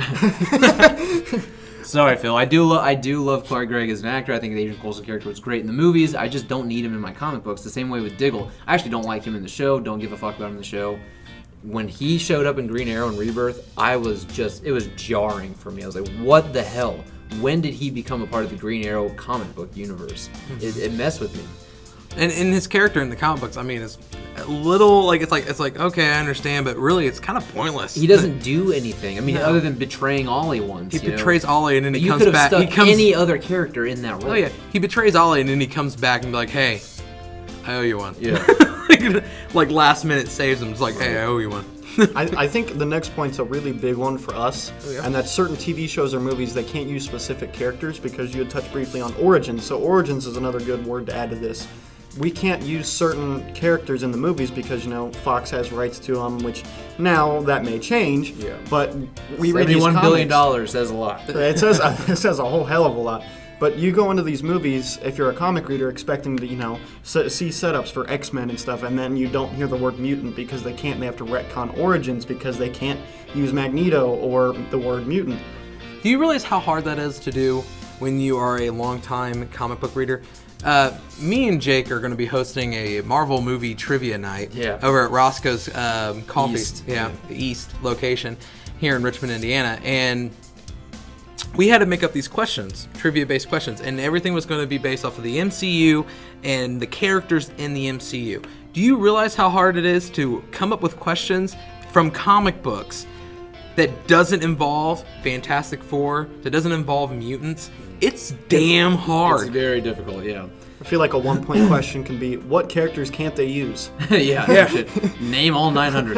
Sorry, Phil. I do love Clark Gregg as an actor. I think the Agent Coulson character was great in the movies. I just don't need him in my comic books. The same way with Diggle. I actually don't like him in the show. Don't give a fuck about him in the show. When he showed up in Green Arrow and Rebirth, it was jarring for me. I was like, what the hell? When did he become a part of the Green Arrow comic book universe? It messed with me. And his character in the comic books, I mean, is a little like it's like okay, I understand, but really it's kind of pointless. He doesn't do anything. I mean, No. other than betraying Ollie once. He betrays Ollie and then But he you comes could have back. stuck He comes. any other character in that role. Oh yeah, he betrays Ollie and then he comes back and be like, hey, I owe you one. Yeah. like last minute saves him. It's like, hey, I owe you one. I think the next point's a really big one for us, and that's certain TV shows or movies that can't use specific characters, because you had touched briefly on Origins. So Origins is another good word to add to this. We can't use certain characters in the movies because, Fox has rights to them, which now that may change, but we read these comics. $71 billion says a lot. It says a whole hell of a lot. But you go into these movies, if you're a comic reader, expecting to, see setups for X-Men and stuff, and then you don't hear the word mutant because they can't. They have to retcon Origins because they can't use Magneto or the word mutant. Do you realize how hard that is to do when you are a longtime comic book reader? Me and Jake are going to be hosting a Marvel movie trivia night over at Roscoe's Coffee, East location here in Richmond, Indiana, and we had to make up these questions, trivia-based questions, and everything was going to be based off of the MCU and the characters in the MCU. Do you realize how hard it is to come up with questions from comic books that doesn't involve Fantastic Four, that doesn't involve mutants? It's damn hard. It's very difficult, yeah. I feel like a one-point question can be, what characters can't they use? Yeah. Name all 900.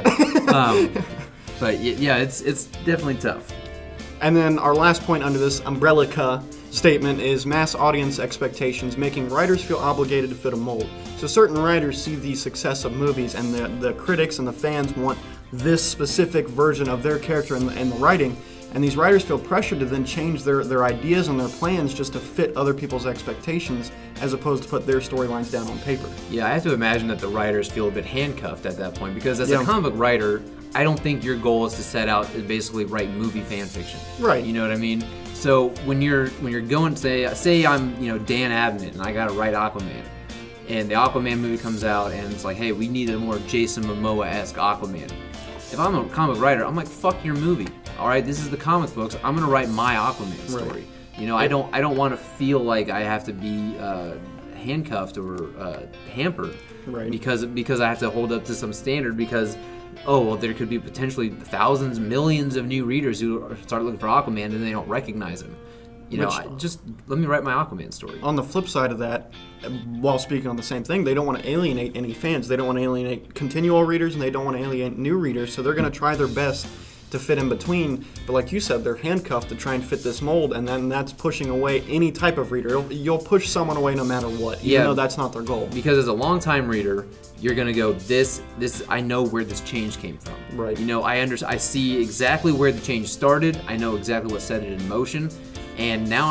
But yeah, it's definitely tough. And then our last point under this umbrella statement is mass audience expectations, making writers feel obligated to fit a mold. So certain writers see the success of movies, and the critics and the fans want this specific version of their character in the writing, and these writers feel pressured to then change their ideas and their plans just to fit other people's expectations, as opposed to put their storylines down on paper. Yeah, I have to imagine that the writers feel a bit handcuffed at that point, because as a comic book writer, I don't think your goal is to set out and basically write movie fan fiction. Right. You know what I mean? So when you're going, say I'm Dan Abnett and I gotta write Aquaman, and the Aquaman movie comes out and it's like, hey, we need a more Jason Momoa-esque Aquaman. If I'm a comic writer, I'm like, fuck your movie. All right, this is the comic books. I'm gonna write my Aquaman story. Right. I don't want to feel like I have to be handcuffed or hampered, right? Because I have to hold up to some standard because. Oh, well, there could be potentially thousands, millions of new readers who start looking for Aquaman and they don't recognize him. Just let me write my Aquaman story. On the flip side of that, while speaking on the same thing, they don't want to alienate any fans. They don't want to alienate continual readers, and they don't want to alienate new readers, so they're going to try their best to fit in between. But like you said, they're handcuffed to try and fit this mold, and then that's pushing away any type of reader. You'll push someone away no matter what, even though that's not their goal. Because as a longtime reader, you're gonna go, this. I know where this change came from. Right. I see exactly where the change started. I know exactly what set it in motion, and now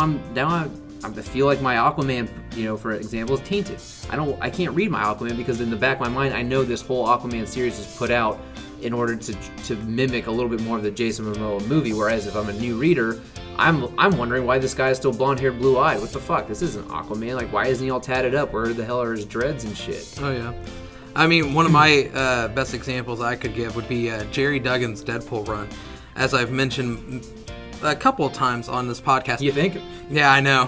I feel like my Aquaman, for example, is tainted. I can't read my Aquaman because in the back of my mind, I know this whole Aquaman series was put out in order to mimic a little bit more of the Jason Momoa movie. Whereas if I'm a new reader, I'm wondering why this guy is still blonde-haired, blue-eyed. What the fuck? This isn't Aquaman. Like, why isn't he all tatted up? Where the hell are his dreads and shit? Oh yeah. I mean, one of my best examples I could give would be Jerry Duggan's Deadpool run. As I've mentioned a couple of times on this podcast. You think? Yeah, I know.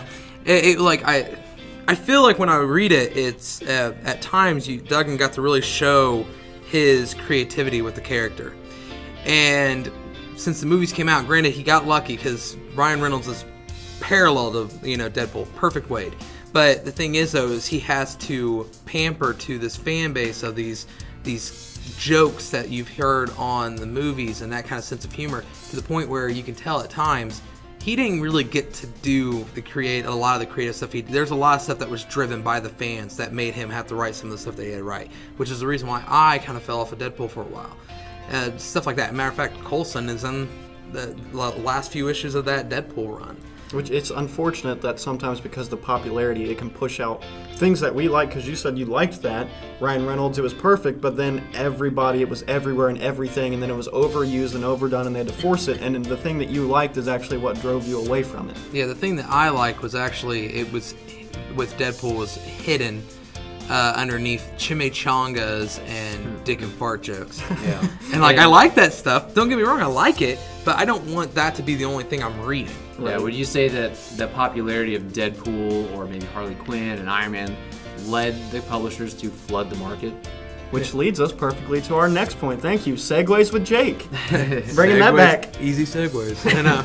I feel like when I read it, it's at times Duggan got to really show his creativity with the character. And since the movies came out, granted he got lucky because Ryan Reynolds is parallel to Deadpool, perfect Wade. But the thing is, though, is he has to pamper to this fan base of these jokes that you've heard on the movies and that kind of sense of humor, to the point where you can tell at times he didn't really get to do a lot of the creative stuff. There's a lot of stuff that was driven by the fans that made him have to write some of the stuff that he had to write, which is the reason why I kind of fell off of Deadpool for a while. Stuff like that. Matter of fact, Coulson is in the last few issues of that Deadpool run. Which it's unfortunate that sometimes because of the popularity, it can push out things that we like, because you said you liked that. Ryan Reynolds, it was perfect, but then it was everywhere and everything, and then it was overused and overdone, and they had to force it, and the thing that you liked is actually what drove you away from it. Yeah, the thing that I like was actually, with Deadpool, was hidden underneath chimichangas and dick and fart jokes. Yeah. And I like that stuff. Don't get me wrong, I like it, but I don't want that to be the only thing I'm reading. Yeah, would you say that the popularity of Deadpool or maybe Harley Quinn and Iron Man led the publishers to flood the market? Which leads us perfectly to our next point. Thank you. Segues with Jake. Bringing that back. Easy segues.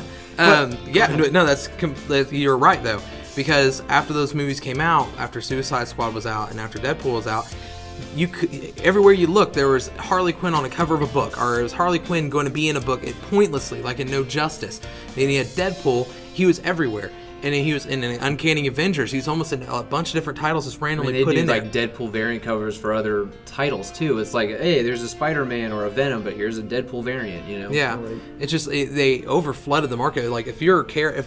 You're right, though. Because after those movies came out, after Suicide Squad was out, and after Deadpool was out, you could, everywhere you look, there was Harley Quinn on a cover of a book, or it was Harley Quinn going to be in a book pointlessly, like in No Justice. And he had Deadpool. He was everywhere. And he was in an Uncanny Avengers. He's almost in a bunch of different titles just randomly put in there. They do like Deadpool variant covers for other titles too. It's like, hey, there's a Spider-Man or a Venom, but here's a Deadpool variant. You know? Yeah, it's just they over flooded the market. Like if you're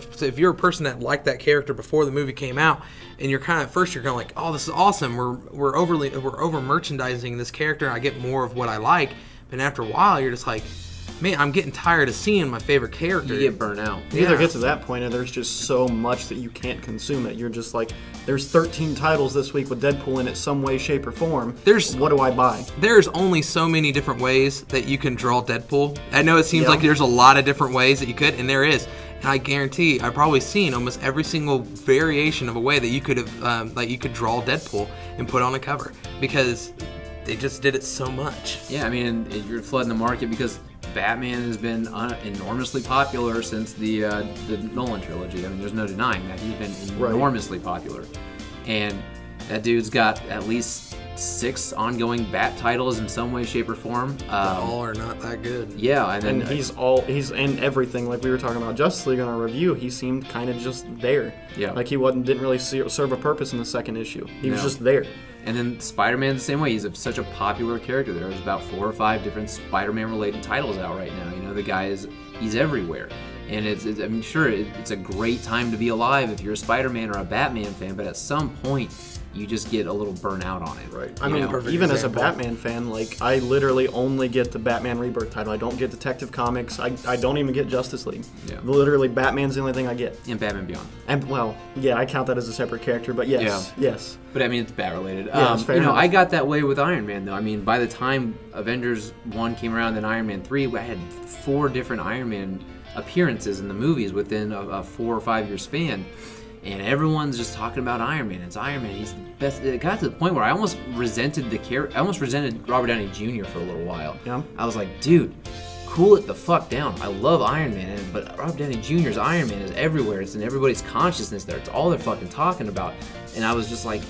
a person that liked that character before the movie came out, and you're kind of at first you're kind of like, oh, this is awesome. We're over merchandising this character. I get more of what I like, but after a while you're just like, man, I'm getting tired of seeing my favorite character. You get burnt out. You either get to that point, or there's just so much that you can't consume it. You're just like, there's 13 titles this week with Deadpool in it some way, shape, or form. What do I buy? There's only so many different ways that you can draw Deadpool. I know it seems like there's a lot of different ways that you could, and there is. And I guarantee I've probably seen almost every single variation of a way that you could have, that you could draw Deadpool and put on a cover, because they just did it so much. Yeah, I mean, you're flooding the market because Batman has been enormously popular since the Nolan trilogy. I mean, there's no denying that. He's been enormously popular. And that dude's got at least 6 ongoing Bat titles in some way, shape, or form. All are not that good. Yeah, and he's in everything. Like we were talking about Justice League on our review, he seemed kind of just there. Yeah. Like he didn't really serve a purpose in the second issue. He was just there. And then Spider-Man the same way. He's such a popular character. There's about 4 or 5 different Spider-Man related titles out right now. You know, the guy he's everywhere. And I'm sure it's a great time to be alive if you're a Spider-Man or a Batman fan, but at some point you just get a little burnt out on it. Right. I mean, even as a Batman fan, like, I literally only get the Batman Rebirth title. I don't get Detective Comics. I don't even get Justice League. Yeah. Literally, Batman's the only thing I get. And Batman Beyond. And, well, yeah, I count that as a separate character, but yes. But, I mean, it's Bat-related. Yeah, it's fair enough. I got that way with Iron Man, though. I mean, by the time Avengers 1 came around, then Iron Man 3, I had 4 different Iron Man appearances in the movies within a 4 or 5 year span. And everyone's just talking about Iron Man. It's Iron Man. He's the best. It got to the point where I almost resented I almost resented Robert Downey Jr. for a little while. Yeah. I was like, dude, cool it the fuck down. I love Iron Man, but Robert Downey Jr.'s Iron Man is everywhere. It's in everybody's consciousness there. It's all they're fucking talking about. And I was just like,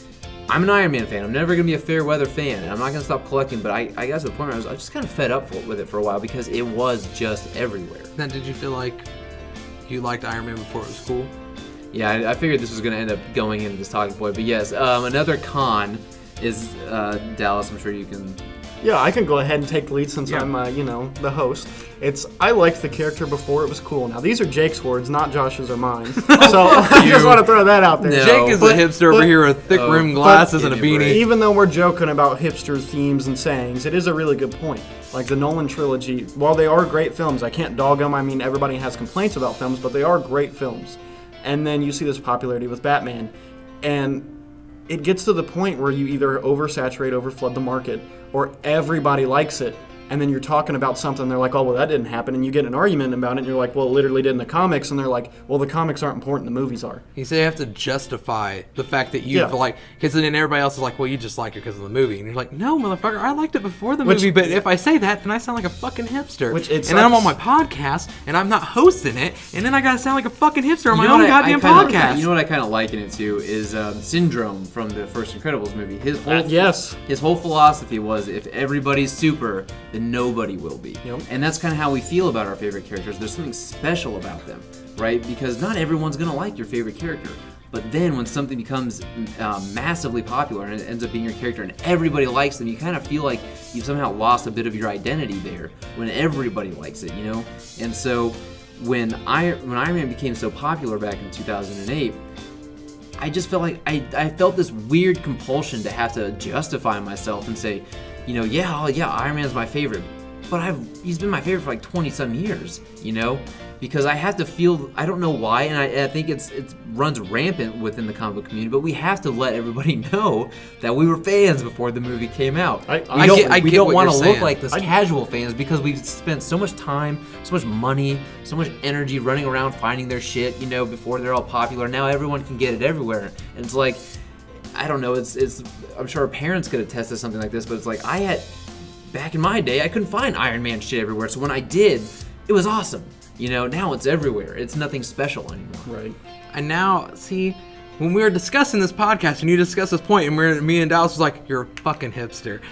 I'm an Iron Man fan. I'm never going to be a fair weather fan. And I'm not going to stop collecting. But I got to the point where I was just kind of fed up with it for a while because it was just everywhere. Now, did you feel like you liked Iron Man before it was cool? Yeah, I figured this was going to end up going into this talking point. But yes, another con is Dallas. I'm sure you can... Yeah, I can go ahead and take the lead since I'm, the host. I liked the character before it was cool. Now, these are Jake's words, not Josh's or mine. So I just want to throw that out there. No. Jake is a hipster over here with thick rimmed glasses and a beanie. Even though we're joking about hipster themes and sayings, it is a really good point. Like the Nolan trilogy, while they are great films, I can't dog them. I mean, everybody has complaints about films, but they are great films. And then you see this popularity with Batman, and it gets to the point where you either oversaturate, overflood the market, or everybody likes it, and then you're talking about something, they're like, oh, well, that didn't happen, and you get an argument about it, and you're like, well, it literally did in the comics, and they're like, well, the comics aren't important, the movies are. You say you have to justify the fact that you like, because then everybody else is like, well, you just like it because of the movie, and you're like, no, motherfucker, I liked it before the movie, but if I say that, then I sound like a fucking hipster. And then I'm on my podcast, and I'm not hosting it, and then I gotta sound like a fucking hipster on my own goddamn podcast. You know what I kind of liken it to is Syndrome from the first Incredibles movie. His whole philosophy was, if everybody's super, then nobody will be. Yep. And that's kind of how we feel about our favorite characters. There's something special about them, right? Because not everyone's going to like your favorite character. But then when something becomes massively popular and it ends up being your character and everybody likes them, you kind of feel like you've somehow lost a bit of your identity there when everybody likes it, you know? And so when Iron Man became so popular back in 2008, I just felt like I felt this weird compulsion to have to justify myself and say, you know, Iron Man's my favorite, but he's been my favorite for like 20-some years, you know? Because I have to feel, I don't know why, and I think it runs rampant within the comic book community, but we have to let everybody know that we were fans before the movie came out. We don't want to look like this casual fans because we've spent so much time, so much money, so much energy running around finding their shit, you know, before they're all popular. Now everyone can get it everywhere. And it's like, I don't know, I'm sure our parents could attest to something like this, but it's like, back in my day, I couldn't find Iron Man shit everywhere, so when I did, it was awesome. You know, now it's everywhere. It's nothing special anymore. Right. And now, see, when we were discussing this podcast and you discussed this point, and me and Dallas was like, "You're a fucking hipster."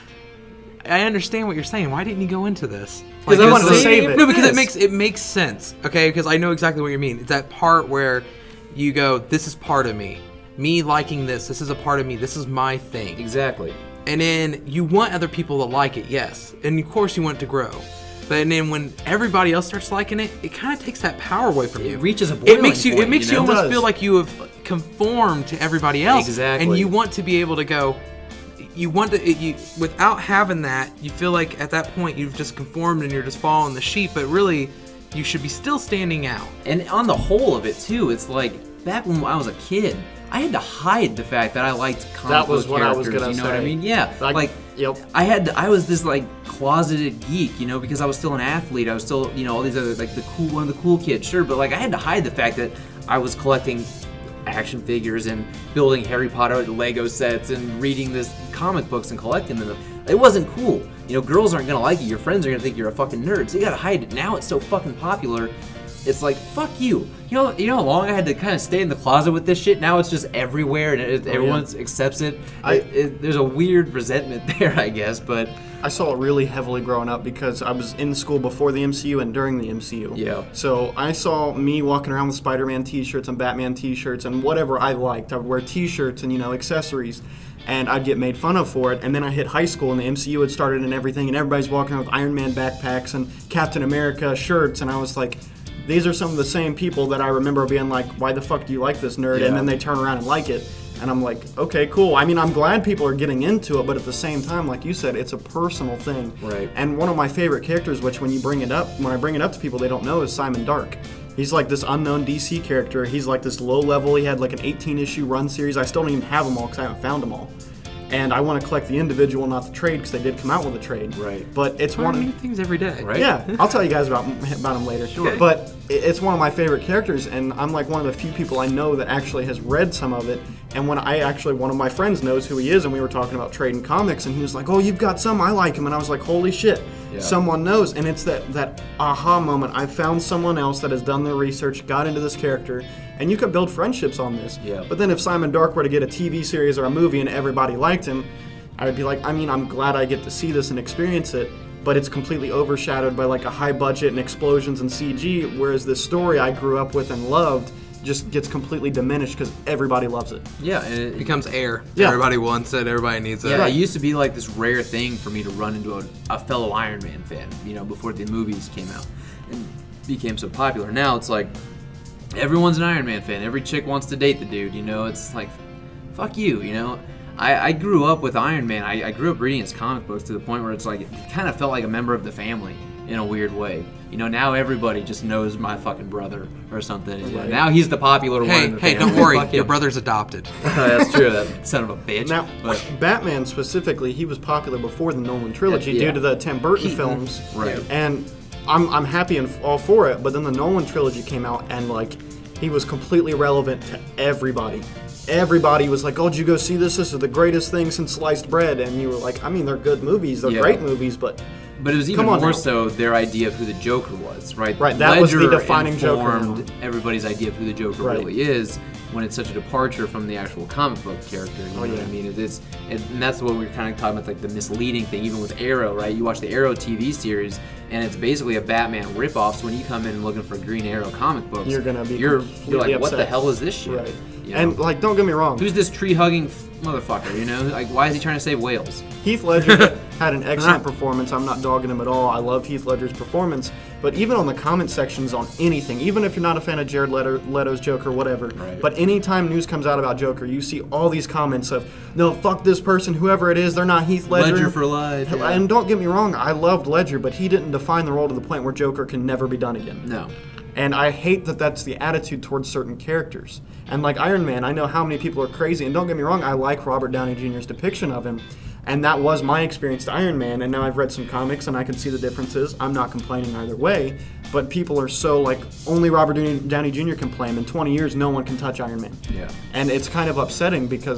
I understand what you're saying. Why didn't you go into this? Because I wanted to save it. No, because it makes sense. Okay, because I know exactly what you mean. It's that part where you go, "This is part of me. Me liking this. This is a part of me. This is my thing." Exactly. And then you want other people to like it, yes, and of course you want it to grow. But then when everybody else starts liking it, it kind of takes that power away from you. It reaches a boiling It makes you point, almost feel like you have conformed to everybody else. Exactly. And you want to be able to go. You want to without having that. You feel like at that point you've just conformed and you're just following the sheep. But really, you should be still standing out. And on the whole of it too, it's like back when I was a kid, I had to hide the fact that I liked comic book characters. That was what I was gonna you know say. what I mean? Yeah. Like yep. I was this like closeted geek, you know, because I was still an athlete. I was still, you know, all these other like one of the cool kids, sure, but like I had to hide the fact that I was collecting action figures and building Harry Potter Lego sets and reading this comic books and collecting them. It wasn't cool. You know, girls aren't gonna like you. Your friends are gonna think you're a fucking nerd. So you gotta hide it. Now it's so fucking popular. It's like, fuck you. You know how long I had to kind of stay in the closet with this shit? Now it's just everywhere and everyone accepts it. There's a weird resentment there, I guess, but... I saw it really heavily growing up because I was in school before the MCU and during the MCU. Yeah. So I saw me walking around with Spider-Man t-shirts and Batman t-shirts and whatever I liked. I would wear t-shirts and, you know, accessories. And I'd get made fun of for it. And then I hit high school and the MCU had started and everything. And everybody's walking around with Iron Man backpacks and Captain America shirts. And I was like... These are some of the same people that I remember being like, why the fuck do you like this nerd? Yeah. And then they turn around and like it. And I'm like, okay, cool. I mean, I'm glad people are getting into it, but at the same time, like you said, it's a personal thing. Right. And one of my favorite characters, which when I bring it up to people, they don't know, is Simon Dark. He's like this unknown DC character. He's like this low level. He had like an 18-issue run series. I still don't even have them all because I haven't found them all. And I want to collect the individual, not the trade, because they did come out with a trade. Right. But it's Learn new things every day. Right. Yeah, I'll tell you guys about him later. Sure. But it's one of my favorite characters, and I'm like one of the few people I know that actually has read some of it. And when one of my friends knows who he is, and we were talking about trading comics, and he was like, "Oh, you've got some. I like him." And I was like, "Holy shit, someone knows!" And it's that aha moment. I found someone else that has done their research, got into this character, and you could build friendships on this. Yeah. But then if Simon Dark were to get a TV series or a movie and everybody liked him, I would be like, I mean, I'm glad I get to see this and experience it, but it's completely overshadowed by like a high budget and explosions and CG, whereas this story I grew up with and loved just gets completely diminished because everybody loves it. Yeah, and It becomes air. Yeah. Everybody wants it. Everybody needs it. Yeah, it used to be like this rare thing for me to run into a fellow Iron Man fan, you know, before the movies came out and became so popular. Now it's like everyone's an Iron Man fan. Every chick wants to date the dude, you know. It's like, fuck you, you know. I grew up with Iron Man. I grew up reading his comic books to the point where it's like, it kind of felt like a member of the family in a weird way. You know, now everybody just knows my fucking brother or something. And, Right. now he's the popular one in the Hey, family. don't worry. Fuck Your him. brother's adopted. That's true, that son of a bitch. Now, but, Batman specifically, he was popular before the Nolan trilogy Yeah. due to the Tim Burton Keaton. films. Right. And I'm happy and all for it, but then the Nolan trilogy came out and like he was completely relevant to everybody. Everybody was like, "Oh, did you go see this? This is the greatest thing since sliced bread." And you were like, "I mean, they're good movies. They're Yeah. great movies, but But it was even Come on more now. so their idea of who the Joker was, right? Right, that was the Ledger defining Joker informed now. everybody's idea of who the Joker Right. really is when it's such a departure from the actual comic book character. You know what yeah. I mean? And that's what we were kind of talking about, like the misleading thing, even with Arrow, right? You watch the Arrow TV series, and it's basically a Batman ripoff. So when you come in looking for Green Arrow comic books, You're gonna be you're completely like, what the upset. hell is this shit? right." You know? And like, don't get me wrong, Who's this tree-hugging motherfucker, you know? Like, why is he trying to save whales? Heath Ledger had an excellent performance. I'm not dogging him at all. I love Heath Ledger's performance. But even on the comment sections on anything, even if you're not a fan of Jared Leto's Joker, whatever, Right. but anytime news comes out about Joker, you see all these comments of, no, fuck this person, whoever it is, they're not Heath Ledger. Ledger for life. Yeah. And don't get me wrong, I loved Ledger, but he didn't define the role to the point where Joker can never be done again. No. And I hate that that's the attitude towards certain characters. And like Iron Man, I know how many people are crazy. And don't get me wrong, I like Robert Downey Jr.'s depiction of him. And that was my experience to Iron Man. And now I've read some comics and I can see the differences. I'm not complaining either way. But people are so like, only Robert Downey Jr. can play him. In 20 years, no one can touch Iron Man. Yeah. And it's kind of upsetting because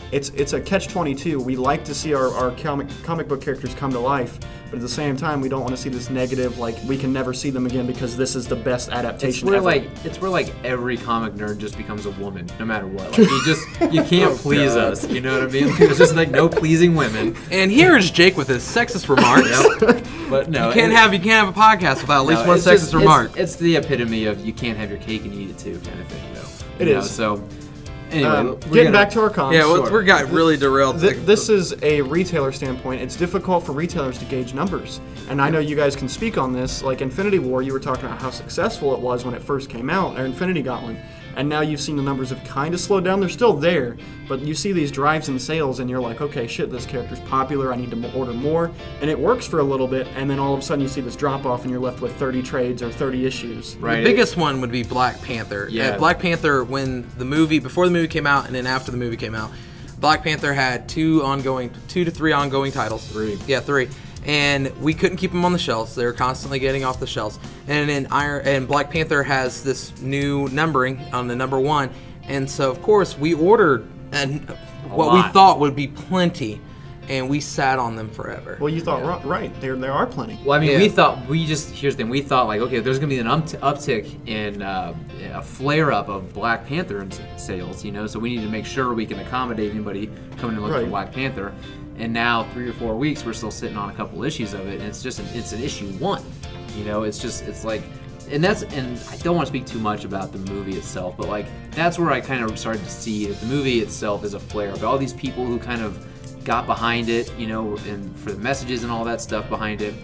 it's a catch-22. We like to see our comic book characters come to life, but at the same time, we don't want to see this negative, like we can never see them again because this is the best adaptation ever. It's where like every comic nerd just becomes a woman, no matter what. Like you can't please us. You know what I mean? It's just like no pleasing women. And here is Jake with his sexist remarks. Yep. But no, you can't have a podcast without at least one sexist remark. It's the epitome of you can't have your cake and eat it too kind of thing, though. It is. So anyway, getting back to our cons. Yeah, we got really derailed. This is a retailer standpoint. It's difficult for retailers to gauge numbers, and I know you guys can speak on this. Like Infinity War, you were talking about how successful it was when it first came out, or Infinity Gauntlet, and now you've seen the numbers have kind of slowed down. They're still there, but you see these drives in sales, and you're like, okay, shit, this character's popular. I need to order more, and it works for a little bit, and then all of a sudden you see this drop off, and you're left with 30 trades or 30 issues. Right. The biggest one would be Black Panther. Yeah. Black Panther, before the movie came out, and then after the movie came out, Black Panther had 2 to 3 ongoing titles. 3. Yeah, 3. And we couldn't keep them on the shelves. They were constantly getting off the shelves. And then Black Panther has this new numbering on the number 1. And so, of course, we ordered what we thought would be plenty, and we sat on them forever. Well, you thought right. There are plenty. Well, I mean, here's the thing. We thought like, okay, there's gonna be an uptick in a flare up of Black Panther sales, you know. So we need to make sure we can accommodate anybody coming to look for Black Panther. And now 3 or 4 weeks, we're still sitting on a couple issues of it, and it's an issue 1. You know, it's like, and I don't want to speak too much about the movie itself, but like that's where I kind of started to see that the movie itself is a flare up. All these people who kind of got behind it, you know, and for the messages and all that stuff behind it,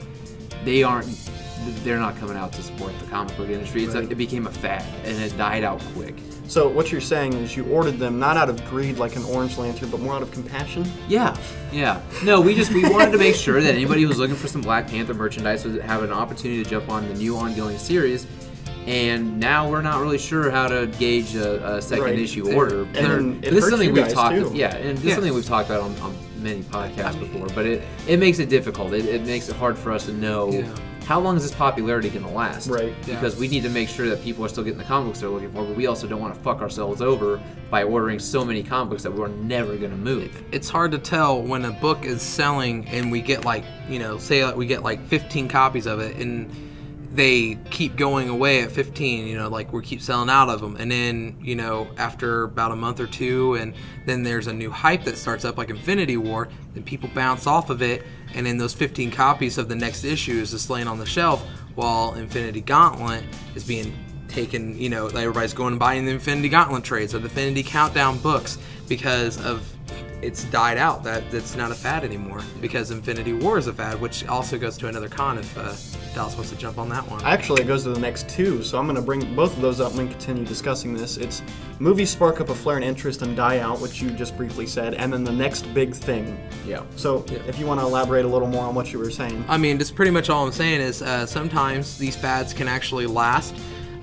they're not coming out to support the comic book industry. It's like it became a fad, and it died out quick. So what you're saying is you ordered them not out of greed like an Orange Lantern, but more out of compassion? Yeah. No, we wanted to make sure that anybody who was looking for some Black Panther merchandise would have an opportunity to jump on the new ongoing series. And now we're not really sure how to gauge a second issue order. And this is something we've talked too. Something we've talked about on many podcasts before, but it makes it difficult. It makes it hard for us to know how long is this popularity going to last? Right. Because we need to make sure that people are still getting the comic books they're looking for, but we also don't want to fuck ourselves over by ordering so many comic books that we're never going to move. It's hard to tell when a book is selling and we get like, say we get like 15 copies of it and they keep going away at 15, like we keep selling out of them. And then, after about a month or 2, and then there's a new hype that starts up like Infinity War, then people bounce off of it, and then those 15 copies of the next issue is just laying on the shelf while Infinity Gauntlet is being taken, everybody's going and buying the Infinity Gauntlet trades or the Infinity Countdown books because of it's died out. That's not a fad anymore because Infinity War is a fad, which also goes to another con if Dallas wants to jump on that one. Actually, it goes to the next 2, so I'm going to bring both of those up and then continue discussing this. It's movies spark up a flare in interest and die out, which you just briefly said, and then the next big thing. Yeah. So if you want to elaborate a little more on what you were saying. I mean, just pretty much all I'm saying is sometimes these fads can actually last.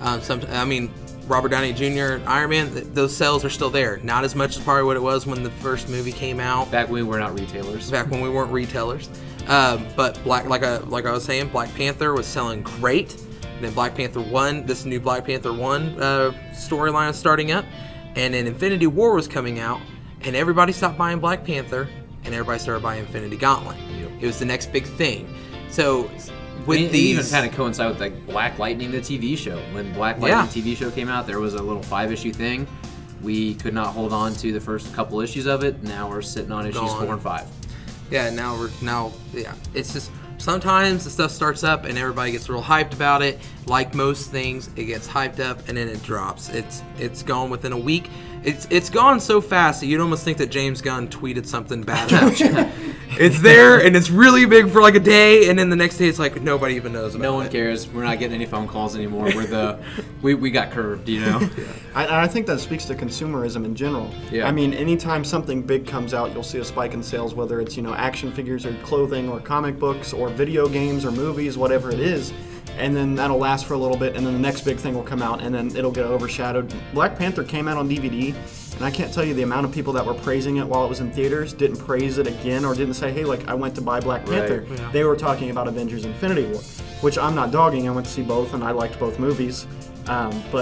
Robert Downey Jr., Iron Man, those sales are still there. Not as much as probably what it was when the first movie came out. Back when we were not retailers. Back when we weren't retailers. But like I was saying, Black Panther was selling great. And then Black Panther 1, this new Black Panther 1 storyline is starting up. And then Infinity War was coming out. And everybody stopped buying Black Panther. And everybody started buying Infinity Gauntlet. Yep. It was the next big thing. So with these, it even kind of coincide with like Black Lightning, the TV show. When Black Lightning TV show came out, there was a little 5-issue thing. We could not hold on to the first couple issues of it. Now we're sitting on issues 4 and 5. Yeah, it's just sometimes the stuff starts up and everybody gets real hyped about it. Like most things, it gets hyped up and then it drops. It's gone within a week. It's gone so fast that you'd almost think that James Gunn tweeted something bad about you. It's there and it's really big for like a day, and then the next day it's like nobody even knows about it. No one cares. We're not getting any phone calls anymore. We got curved, I think that speaks to consumerism in general. Yeah. I mean, anytime something big comes out, you'll see a spike in sales, whether it's action figures or clothing or comic books or video games or movies, whatever it is. And then that'll last for a little bit, and then the next big thing will come out, and then it'll get overshadowed. Black Panther came out on DVD, and I can't tell you the amount of people that were praising it while it was in theaters didn't praise it again or didn't say, hey, I went to buy Black Panther. Right. Yeah. They were talking about Avengers Infinity War, which I'm not dogging. I went to see both, and I liked both movies. But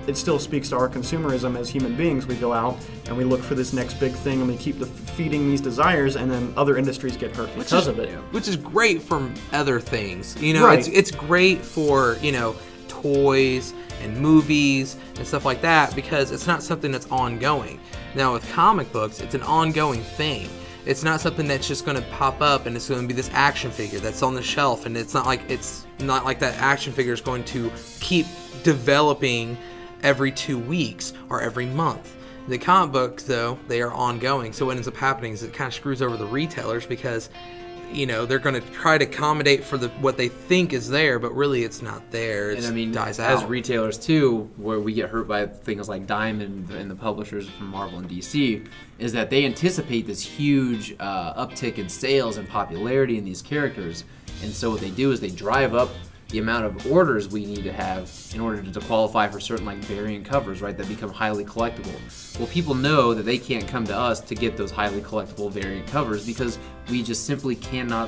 it still speaks to our consumerism as human beings. We go out and we look for this next big thing, and we keep feeding these desires, and then other industries get hurt because of it. Which is great from other things. You know, Right. it's great for, you know, toys and movies and stuff like that, because it's not something that's ongoing. Now with comic books, it's an ongoing thing. It's not something that's just going to pop up and it's going to be this action figure that's on the shelf, and it's not like that action figure is going to keep developing every 2 weeks or every month. The comic books, though, they are ongoing. So what ends up happening is it kind of screws over the retailers, because, you know, they're going to try to accommodate for what they think is there, but really it's not there. It And I mean, dies out. as retailers too, where we get hurt by things like Diamond and the publishers from Marvel and DC, is that they anticipate this huge uptick in sales and popularity in these characters. And so what they do is they drive up the amount of orders we need to have in order to qualify for certain like variant covers, right, that become highly collectible. Well, people know that they can't come to us to get those highly collectible variant covers because we just simply cannot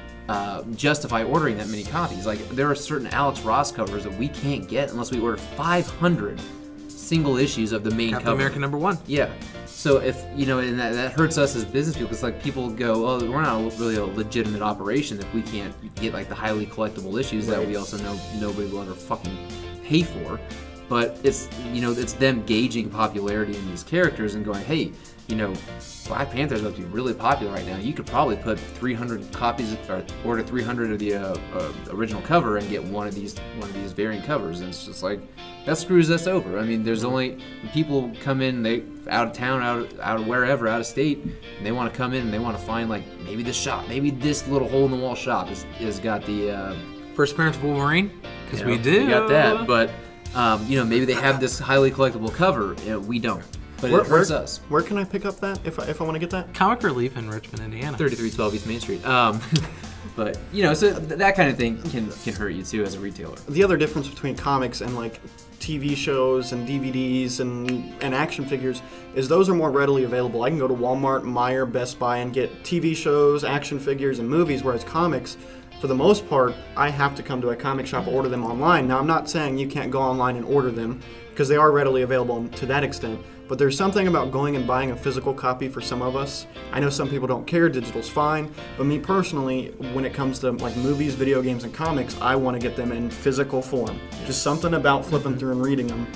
justify ordering that many copies. Like, there are certain Alex Ross covers that we can't get unless we order 500 single issues of the main Captain cover. America #1. Yeah. So if, you know, and that hurts us as business people, because like people go, oh, we're not really a legitimate operation if we can't get like the highly collectible issues that we also know nobody will ever fucking pay for. But it's, you know, it's them gauging popularity in these characters and going, hey, you know, Black Panther is about to be really popular right now. You could probably put 300 copies or order 300 of the original cover and get one of these variant covers, and it's just like, that screws us over. I mean, there's only when people come in, they out of town, out of wherever, out of state, and they want to come in and they want to find like maybe this shop, maybe this little hole in the wall shop is got the First appearance of Wolverine, because you know, we do. we got that, but you know, maybe they have this highly collectible cover, you know, we don't. But it hurts us. Where can I pick up that if I want to get that? Comic Relief in Richmond, Indiana. 3312 East Main Street. But you know, so that kind of thing can hurt you too as a retailer. The other difference between comics and like TV shows and DVDs and action figures is those are more readily available. I can go to Walmart, Meijer, Best Buy and get TV shows, action figures, and movies, whereas comics, for the most part, I have to come to a comic shop or order them online. Now, I'm not saying you can't go online and order them, because they are readily available to that extent. But there's something about going and buying a physical copy for some of us. I know some people don't care, digital's fine, but me personally, when it comes to like movies, video games, and comics, I want to get them in physical form. Just something about flipping through and reading them.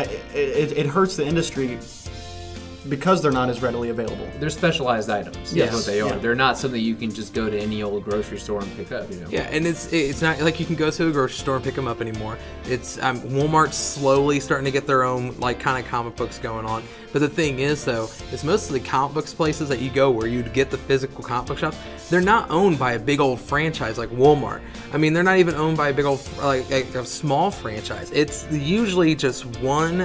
It hurts the industry because they're not as readily available. They're specialized items. Yes, That's what they are. yeah. They're not something you can just go to any old grocery store and pick up. You know. Yeah, and it's not like you can go to a grocery store and pick them up anymore. It's Walmart's slowly starting to get their own like kind of comic books going on. But the thing is, though, is most of the comic books places that you go where you'd get the physical comic book shops, they're not owned by a big old franchise like Walmart. I mean, they're not even owned by a big old like a small franchise. It's usually just one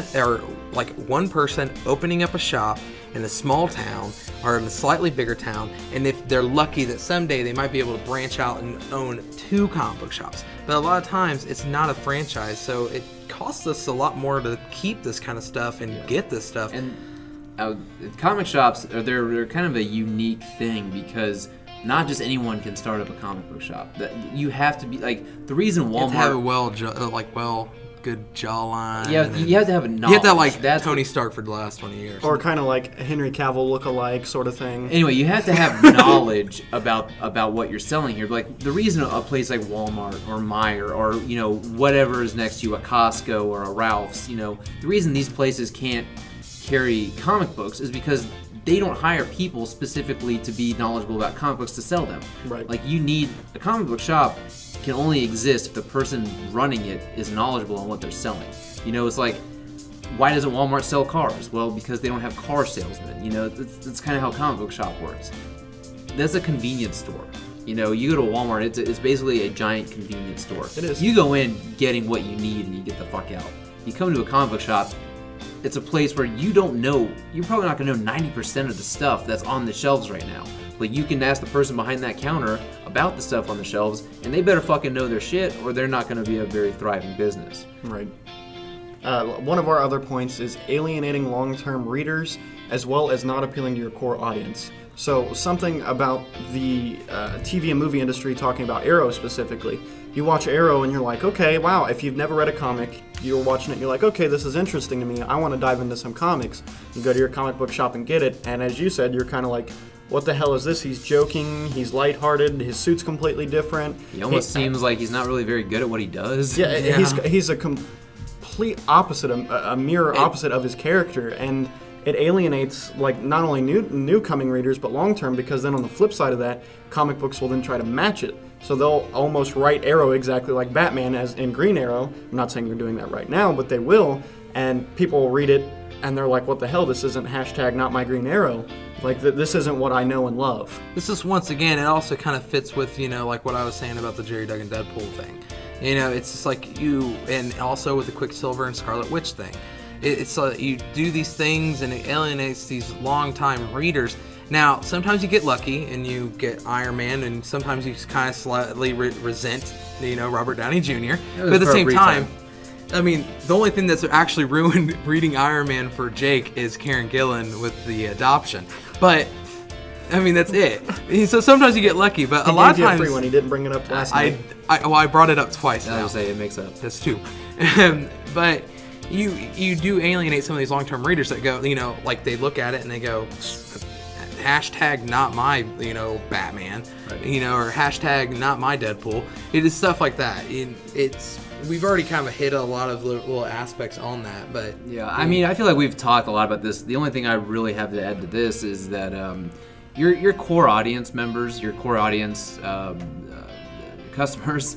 person opening up a shop in a small town or in a slightly bigger town, and if they're lucky that someday they might be able to branch out and own 2 comic book shops. But a lot of times it's not a franchise, so it costs us a lot more to keep this kind of stuff and get this stuff. And comic shops they're kind of a unique thing because not just anyone can start up a comic book shop. You have to be like the reason Walmart. You have to have a good jawline. Yeah, you have to have a knowledge. You have to have like That's Tony Stark for the last 20 years. Or kind of like Henry Cavill look-alike sort of thing. Anyway, you have to have knowledge about what you're selling here. Like the reason a place like Walmart or Meijer or you know whatever is next to you, a Costco or a Ralph's, you know, the reason these places can't carry comic books is because they don't hire people specifically to be knowledgeable about comic books to sell them. Right. Like you need a comic book shop can only exist if the person running it is knowledgeable on what they're selling. You know, it's like, why doesn't Walmart sell cars? Well, because they don't have car salesmen. You know, that's kind of how a comic book shop works. That's a convenience store. You know, you go to Walmart, it's basically a giant convenience store. It is. You go in getting what you need and you get the fuck out. You come to a comic book shop, it's a place where you don't know, you're probably not going to know 90% of the stuff that's on the shelves right now. But you can ask the person behind that counter about the stuff on the shelves, and they better fucking know their shit, or they're not going to be a very thriving business. Right. One of our other points is alienating long-term readers, as well as not appealing to your core audience. So something about the TV and movie industry, talking about Arrow specifically. You watch Arrow and you're like, okay, wow, if you've never read a comic, you're watching it, you're like, okay, this is interesting to me. I want to dive into some comics. You go to your comic book shop and get it, and as you said, you're kind of like, what the hell is this? He's joking. He's lighthearted. His suit's completely different. He almost seems like he's not really very good at what he does. Yeah, he's a complete opposite, a mirror opposite of his character, and it alienates like not only new coming readers but long term, because then on the flip side of that, comic books will then try to match it. So they'll almost write Arrow exactly like Batman as in Green Arrow. I'm not saying they're doing that right now, but they will, and people will read it and they're like, what the hell? This isn't hashtag not my Green Arrow. Like, this isn't what I know and love. This is, once again, it also kind of fits with, like what I was saying about the Jerry Duggan Deadpool thing. It's just like and also with the Quicksilver and Scarlet Witch thing. It's you do these things and it alienates these long-time readers. Now, sometimes you get lucky and you get Iron Man, and sometimes you kind of slightly resent, Robert Downey Jr. But at the same time, I mean, the only thing that's actually ruined reading Iron Man for Jake is Karen Gillan with the adoption. But, I mean, that's it. So sometimes you get lucky, but a lot of times... He gave you a free one. He didn't bring it up last night. I brought it up twice now. I was say it makes up. That's two. But you do alienate some of these long-term readers that go, like they look at it and they go, hashtag not my, Batman, right. Or hashtag not my Deadpool. It is stuff like that. We've already kind of hit a lot of little aspects on that, but... Yeah, I mean, I feel like we've talked a lot about this. The only thing I really have to add to this is that your core audience members, your core audience customers,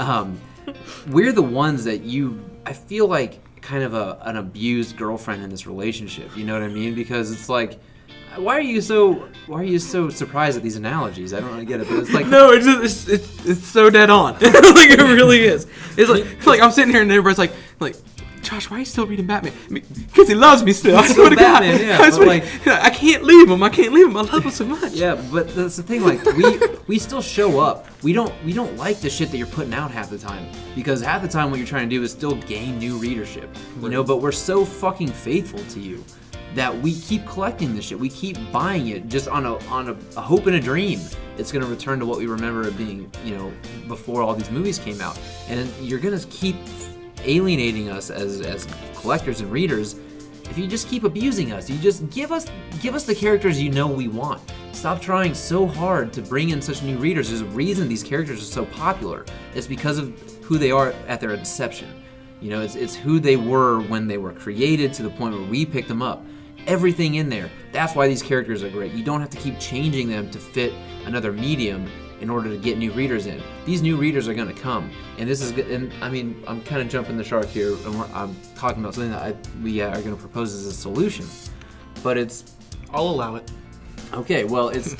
we're the ones that I feel like kind of an abused girlfriend in this relationship. You know what I mean? Because it's like, why are you so surprised at these analogies? I don't really get it, but it's like... No, it's so dead on. Like, it really is. It's like I'm sitting here and everybody's like, Josh, why are you still reading Batman? Because he loves me still. I swear to God. Yeah, I can't leave him. I love him so much. Yeah, but that's the thing. Like, we still show up. We don't like the shit that you're putting out half the time, because half the time what you're trying to do is still gain new readership. But we're so fucking faithful to you that we keep collecting this shit. We keep buying it just on a hope and a dream it's going to return to what we remember it being, before all these movies came out. And you're going to keep alienating us as collectors and readers if you just keep abusing us. You just give us the characters we want. Stop trying so hard to bring in such new readers. There's a reason these characters are so popular. It's because of who they are at their inception. It's who they were when they were created, to the point where we picked them up. Everything in there. That's why these characters are great. You don't have to keep changing them to fit another medium in order to get new readers in. These new readers are going to come, and I'm kind of jumping the shark here, and I'm talking about something that we are going to propose as a solution, but I'll allow it. Okay, well, it's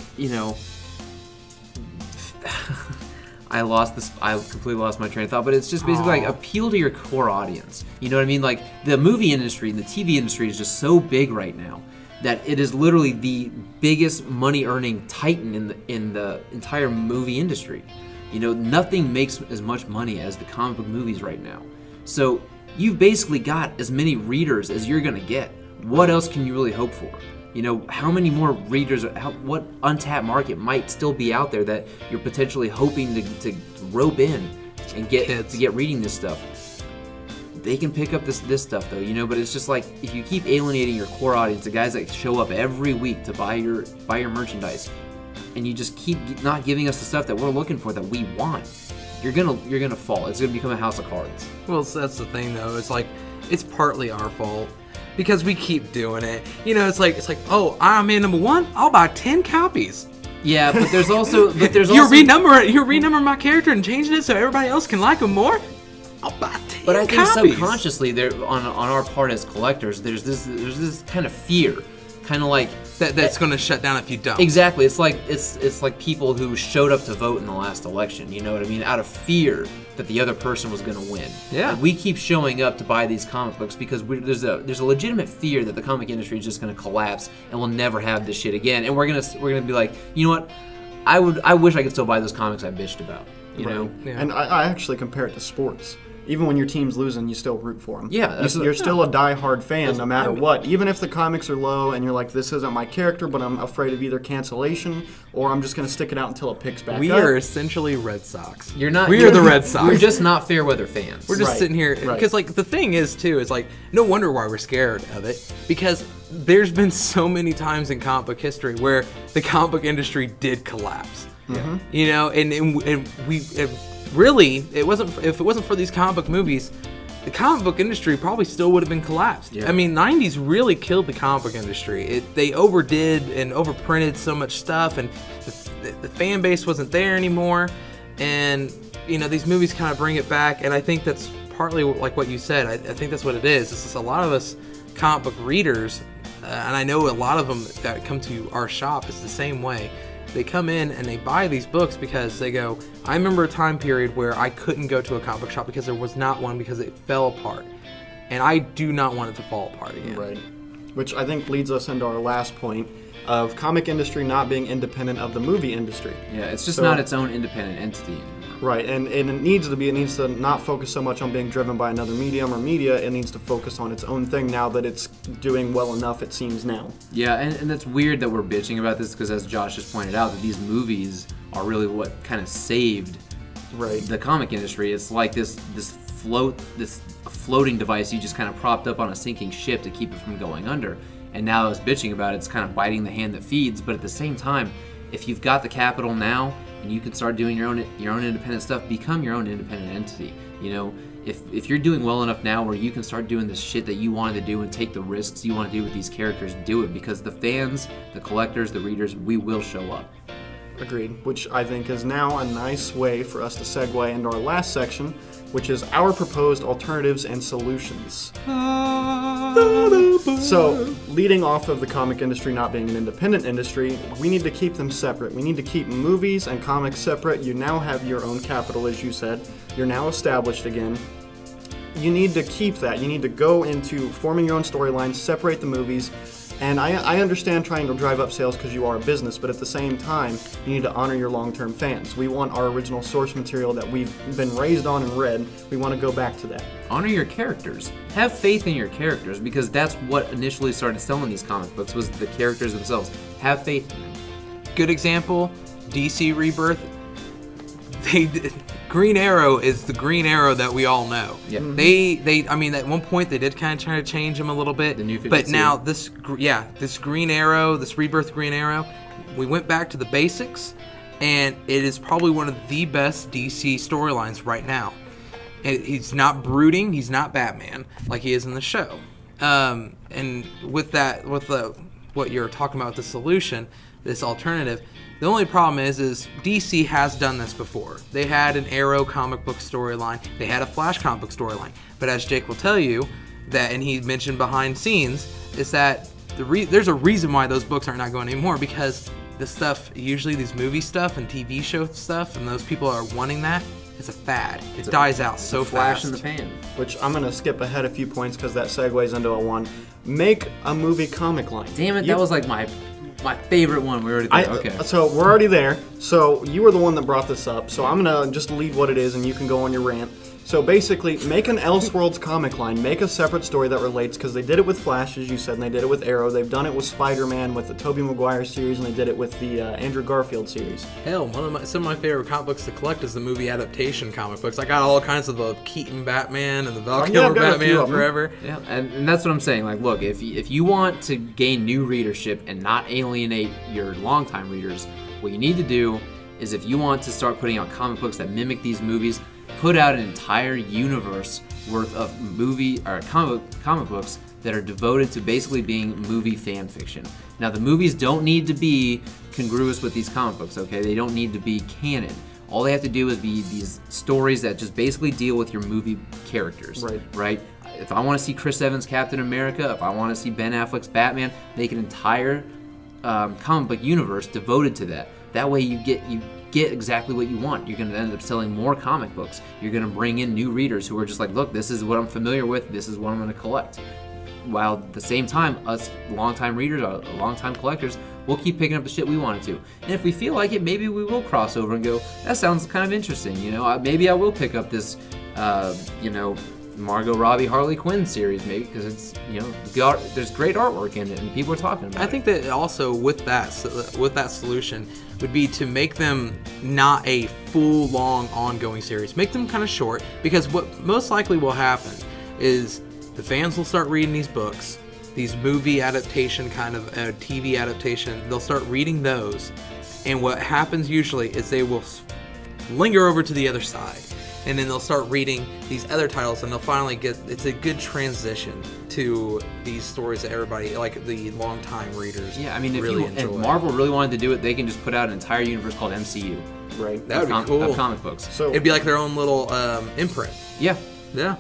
I completely lost my train of thought, but it's just basically like, appeal to your core audience. You know what I mean? Like, the movie industry and the TV industry is just so big right now that it is literally the biggest money-earning titan in the entire movie industry. Nothing makes as much money as the comic book movies right now. So you've basically got as many readers as you're gonna get. What else can you really hope for? How many more readers, what untapped market might still be out there that you're potentially hoping to rope in and get reading this stuff? They can pick up this stuff though, but it's just like, if you keep alienating your core audience, the guys that show up every week to buy your merchandise, and you just keep not giving us the stuff that we're looking for, that we want, you're gonna fall. It's gonna become a house of cards. Well, that's the thing though. It's like, it's partly our fault, because we keep doing it. It's like, oh, Iron Man #1, I'll buy 10 copies. Yeah, but there's also you're renumbering my character and changing it so everybody else can like him more. I'll buy 10 But I think copies. Subconsciously, there on our part as collectors, there's this kind of fear, kind of like that's going to shut down if you don't. Exactly. It's like people who showed up to vote in the last election. You know what I mean? Out of fear that the other person was going to win. Yeah. And we keep showing up to buy these comic books because there's a legitimate fear that the comic industry is just going to collapse and we'll never have this shit again. And we're gonna be like, you know what? I wish I could still buy those comics I bitched about. You know? Yeah. And I actually compare it to sports. even when your team's losing, you still root for them. Yeah, you're still a die-hard fan no matter I mean- what. Even if the comics are low and you're like, this isn't my character, but I'm afraid of either cancellation or I'm just going to stick it out until it picks back We up. are essentially Red Sox. You're not. We are the Red Sox. We're just not fair weather fans. We're just Right, sitting here right. because, like, the thing is too is like, no wonder why we're scared of it, because there's been so many times in comic book history where the comic book industry did collapse. Mm-hmm. You know, and we really, it wasn't, if it wasn't for these comic book movies, the comic book industry probably still would have been collapsed. Yeah. I mean, 90s really killed the comic book industry. They overdid and overprinted so much stuff, and the fan base wasn't there anymore. And, you know, these movies kind of bring it back, and I think that's partly like what you said. I think that's what it is. It's just a lot of us comic book readers, and I know a lot of them that come to our shop is the same way. They come in and they buy these books because they go, I remember a time period where I couldn't go to a comic book shop because there was not one, because it fell apart. And I do not want it to fall apart again. Right. Which I think leads us into our last point of comic industry not being independent of the movie industry. Yeah, it's just So- not its own independent entity. Right, and it needs to not focus so much on being driven by another medium or media. It needs to focus on its own thing now that it's doing well enough, it seems now. Yeah, and that's weird that we're bitching about this because, as Josh just pointed out, that these movies are really what kind of saved Right. the comic industry. It's like this floating device you just kind of propped up on a sinking ship to keep it from going under. And now, as bitching about it, it's kind of biting the hand that feeds. But at the same time, if you've got the capital now and you can start doing your own independent stuff, become your own independent entity. You know, if you're doing well enough now where you can start doing this shit that you wanted to do and take the risks you want to do with these characters, do it, because the fans, the collectors, the readers, we will show up. Agreed. Which I think is now a nice way for us to segue into our last section, which is our proposed alternatives and solutions. So, leading off of the comic industry not being an independent industry, we need to keep them separate. We need to keep movies and comics separate. You now have your own capital, as you said. You're now established again. You need to keep that. You need to go into forming your own storylines, separate the movies. And I understand trying to drive up sales because you are a business, but at the same time, you need to honor your long-term fans. We want our original source material that we've been raised on and read. We want to go back to that. Honor your characters. Have faith in your characters, because that's what initially started selling these comic books, was the characters themselves. Have faith in them. Good example, DC Rebirth. Green Arrow is the Green Arrow that we all know. Yeah. I mean, at one point they did kind of try to change him a little bit. The New but 52. now this Green Arrow, this Rebirth Green Arrow, we went back to the basics, and it is probably one of the best DC storylines right now. And he's not brooding, he's not Batman like he is in the show. And with that, what you're talking about, the solution, this alternative. The only problem is DC has done this before. They had an Arrow comic book storyline. They had a Flash comic book storyline. But as Jake will tell you, that, and he mentioned behind scenes, is that there's a reason why those books are not going anymore, because the stuff, usually these movie stuff and TV show stuff, and those people are wanting that, it's a fad. It dies out so Flash fast. in the pan. Which I'm going to skip ahead a few points because that segues into a one. Make a movie comic line. Damn it, You- that was like my favorite one. We already did. Okay. So we're already there. So you were the one that brought this up. So I'm gonna just leave what it is, and you can go on your rant. So basically, make an Elseworlds comic line. Make a separate story that relates, because they did it with Flash, as you said, and they did it with Arrow. They've done it with Spider-Man, with the Tobey Maguire series, and they did it with the Andrew Garfield series. Hell, some of my favorite comic books to collect is the movie adaptation comic books. I got all kinds of the Keaton Batman and the Val yeah, Kilmer I've got a few Batman of 'em. forever. Yeah, and that's what I'm saying. Like, look, if you want to gain new readership and not alienate your longtime readers, what you need to do is, if you want to start putting out comic books that mimic these movies, put out an entire universe worth of movie or comic books that are devoted to basically being movie fan fiction. Now, the movies don't need to be congruous with these comic books, okay? They don't need to be canon. All they have to do is be these stories that just basically deal with your movie characters. Right? If I want to see Chris Evans' Captain America, if I want to see Ben Affleck's Batman, make an entire comic book universe devoted to that. That way you get exactly what you want. You're going to end up selling more comic books. You're going to bring in new readers who are just like, look, this is what I'm familiar with. This is what I'm going to collect. While at the same time, us longtime readers, longtime collectors, we'll keep picking up the shit we wanted to. And if we feel like it, maybe we will cross over and go, that sounds kind of interesting. You know, maybe I will pick up this you know, Margot Robbie Harley Quinn series, maybe, because it's, you know, there's great artwork in it and people are talking about it. I think that also with that solution would be to make them not a full long ongoing series. Make them kind of short, because what most likely will happen is the fans will start reading these books, these movie adaptation kind of TV adaptation. They'll start reading those, and what happens usually is they will linger over to the other side, and then they'll start reading these other titles, and they'll finally get, it's a good transition to these stories that everybody, like the long-time readers, yeah, I mean, really if enjoy. Marvel really wanted to do it, they can just put out an entire universe called MCU. Right. That would be cool. Of comic books. So It'd be like their own little imprint. Yeah. Yeah.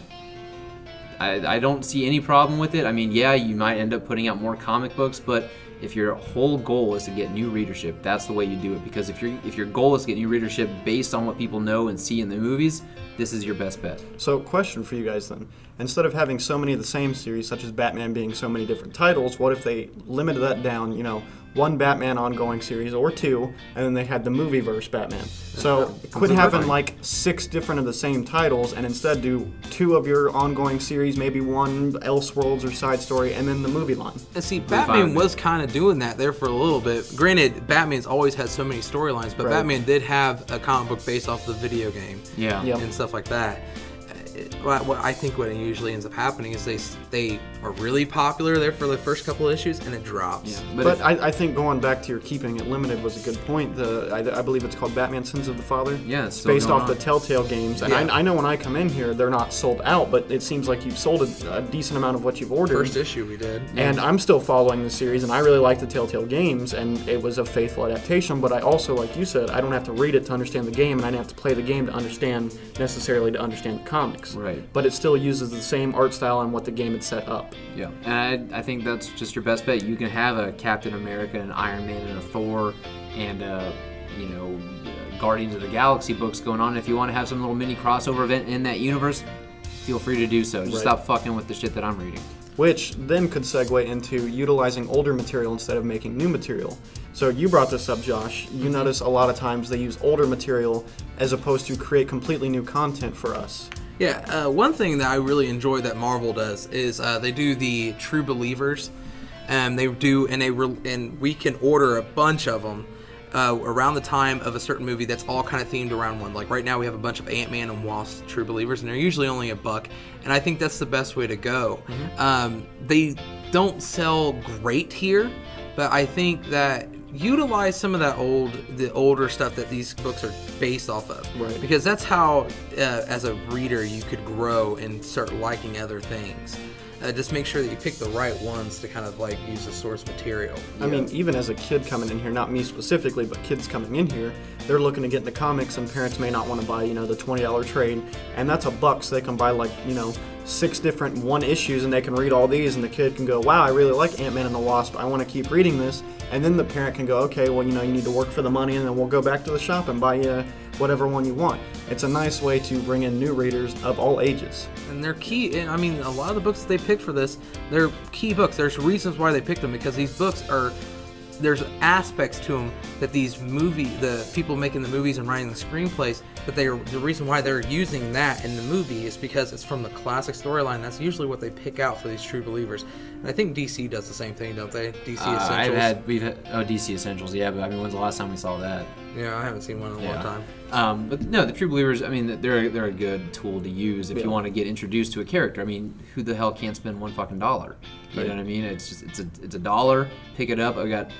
I don't see any problem with it. I mean, yeah, you might end up putting out more comic books, but if your whole goal is to get new readership, that's the way you do it. Because if your goal is to get new readership based on what people know and see in the movies, this is your best bet. So, question for you guys then. Instead of having so many of the same series, such as Batman being so many different titles, what if they limited that down, you know, one Batman ongoing series or two, and then they had the movieverse Batman? So, quit having like 6 different of the same titles, and instead do 2 of your ongoing series, maybe one Elseworlds or side story, and then the movie line. And see, Batman was kind of doing that there for a little bit. Granted, Batman's always had so many storylines, but Right. Batman did have a comic book based off the video game. Yeah. Yep. And stuff like that. What I think what usually ends up happening is they are really popular there for the first couple issues, and it drops. Yeah. But I think going back to your keeping it limited was a good point. I believe it's called Batman Sins of the Father. Yeah, it's still based going off the on. Telltale games. And Yeah. I know when I come in here, they're not sold out, but it seems like you've sold a decent amount of what you've ordered. First issue we did. And I'm still following the series, and I really like the Telltale games, and it was a faithful adaptation. But I also, like you said, I don't have to read it to understand the game, and I don't have to play the game to understand the comics. Right. But it still uses the same art style and what the game had set up. Yeah, and I think that's just your best bet. You can have a Captain America, an Iron Man, and a Thor, and Guardians of the Galaxy books going on. If you want to have some little mini crossover event in that universe, feel free to do so. Just Right. stop fucking with the shit that I'm reading. Which then could segue into utilizing older material instead of making new material. So you brought this up, Josh. You notice a lot of times they use older material as opposed to create completely new content for us. Yeah, one thing that I really enjoy that Marvel does is they do the True Believers, and and we can order a bunch of them around the time of a certain movie that's all kind of themed around one. Like right now we have a bunch of Ant-Man and Wasp True Believers, and they're usually only $1, and I think that's the best way to go. They don't sell great here, but I think that utilize some of the older stuff that these books are based off of. Right. Because that's how, as a reader, you could grow and start liking other things. Just make sure that you pick the right ones to kind of like use as source material. I mean, even as a kid coming in here, not me specifically, but kids coming in here, they're looking to get into comics, and parents may not want to buy, the $20 trade, and that's $1, so they can buy 6 different one issues, and they can read all these, and the kid can go, wow, I really like Ant-Man and the Wasp, I want to keep reading this, and then the parent can go, okay, well, you need to work for the money, and then we'll go back to the shop and buy you whatever one you want. It's a nice way to bring in new readers of all ages. And they're key, and I mean, a lot of the books that they picked for this, they're key books. There's reasons why they picked them, because these books there's aspects to them that the people making the movies and writing the screenplays, that the reason why they're using that in the movie is because it's from the classic storyline. That's usually what they pick out for these True Believers. And I think DC does the same thing, don't they? DC Essentials. We've had DC Essentials, yeah, but I mean, when's the last time we saw that? Yeah, I haven't seen one in a long time. But no, the True Believers, I mean, they're a good tool to use if you want to get introduced to a character. I mean, who the hell can't spend $1 fucking $1? You know what I mean? It's $1. Pick it up. I've got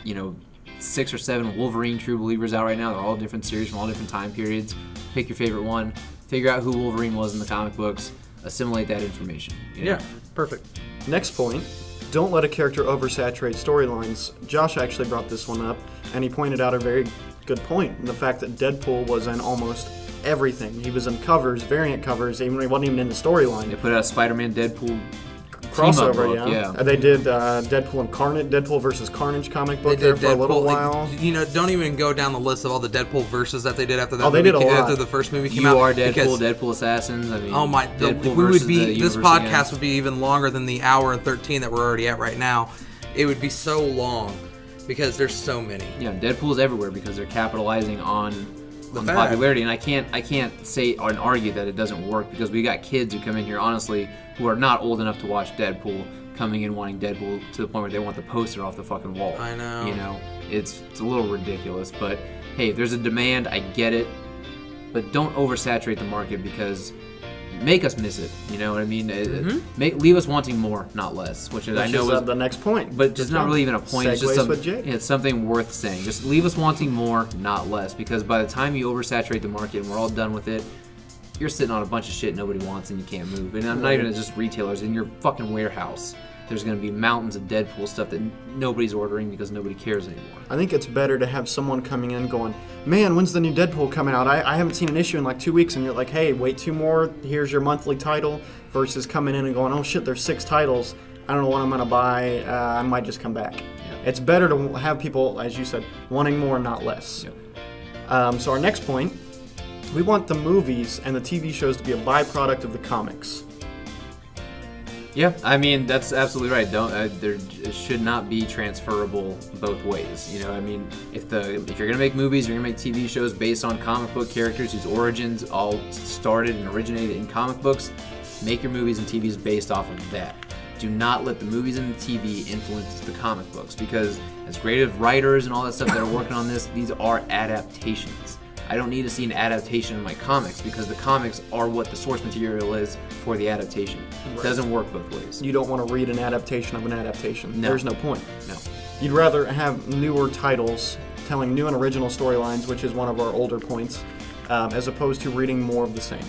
6 or 7 Wolverine True Believers out right now. They're all different series from all different time periods. Pick your favorite one. Figure out who Wolverine was in the comic books. Assimilate that information. Yeah, perfect. Next point, don't let a character oversaturate storylines. Josh actually brought this one up, and he pointed out a very good point, the fact that Deadpool was in almost everything. He was in covers, variant covers, even he wasn't even in the storyline. They put out a Spider-Man Deadpool Crossover, book, yeah. They did Deadpool and Deadpool versus Carnage comic book there for a little while. Don't even go down the list of all the Deadpool verses that they did after that. Oh, they did a lot. After the first movie came You out. Are Deadpool, Deadpool Assassins. I mean, oh my! Deadpool We would versus be. the This universe podcast again. would be even longer than the hour and 13 that we're already at right now. It would be so long because there's so many. Yeah, Deadpool's everywhere because they're capitalizing on on the popularity, and I can't say and argue that it doesn't work, because we got kids who come in here, honestly, who are not old enough to watch Deadpool, coming in wanting Deadpool to the point where they want the poster off the fucking wall. I know. You know, it's a little ridiculous, but hey, if there's a demand, I get it, but don't oversaturate the market, because make us miss it. You know what I mean? Leave us wanting more, not less. Which I know is the next point. but it's not really even a point. It's just with Jake. it's something worth saying. Just leave us wanting more, not less. Because by the time you oversaturate the market and we're all done with it, you're sitting on a bunch of shit nobody wants and you can't move. And I'm not even just retailers. In your fucking warehouse, there's going to be mountains of Deadpool stuff that nobody's ordering because nobody cares anymore. I think it's better to have someone coming in going, man, when's the new Deadpool coming out? I haven't seen an issue in like 2 weeks, and you're like, hey, wait 2 more, here's your monthly title, versus coming in and going, oh shit, there's 6 titles, I don't know what I'm going to buy, I might just come back. Yeah. It's better to have people, as you said, wanting more, not less. Yep. So our next point, we want the movies and the TV shows to be a byproduct of the comics. Yeah, I mean, that's absolutely right. There should not be transferable both ways. You know, I mean, if you're gonna make movies, you're gonna make TV shows based on comic book characters whose origins all started and originated in comic books, make your movies and TVs based off of that. Do not let the movies and the TV influence the comic books, because as great as writers and all that stuff that are working on this, these are adaptations. I don't need to see an adaptation in my comics, because the comics are what the source material is for the adaptation. Right. It doesn't work both ways. You don't want to read an adaptation of an adaptation. No. There's no point. No. You'd rather have newer titles telling new and original storylines, which is one of our older points, as opposed to reading more of the same.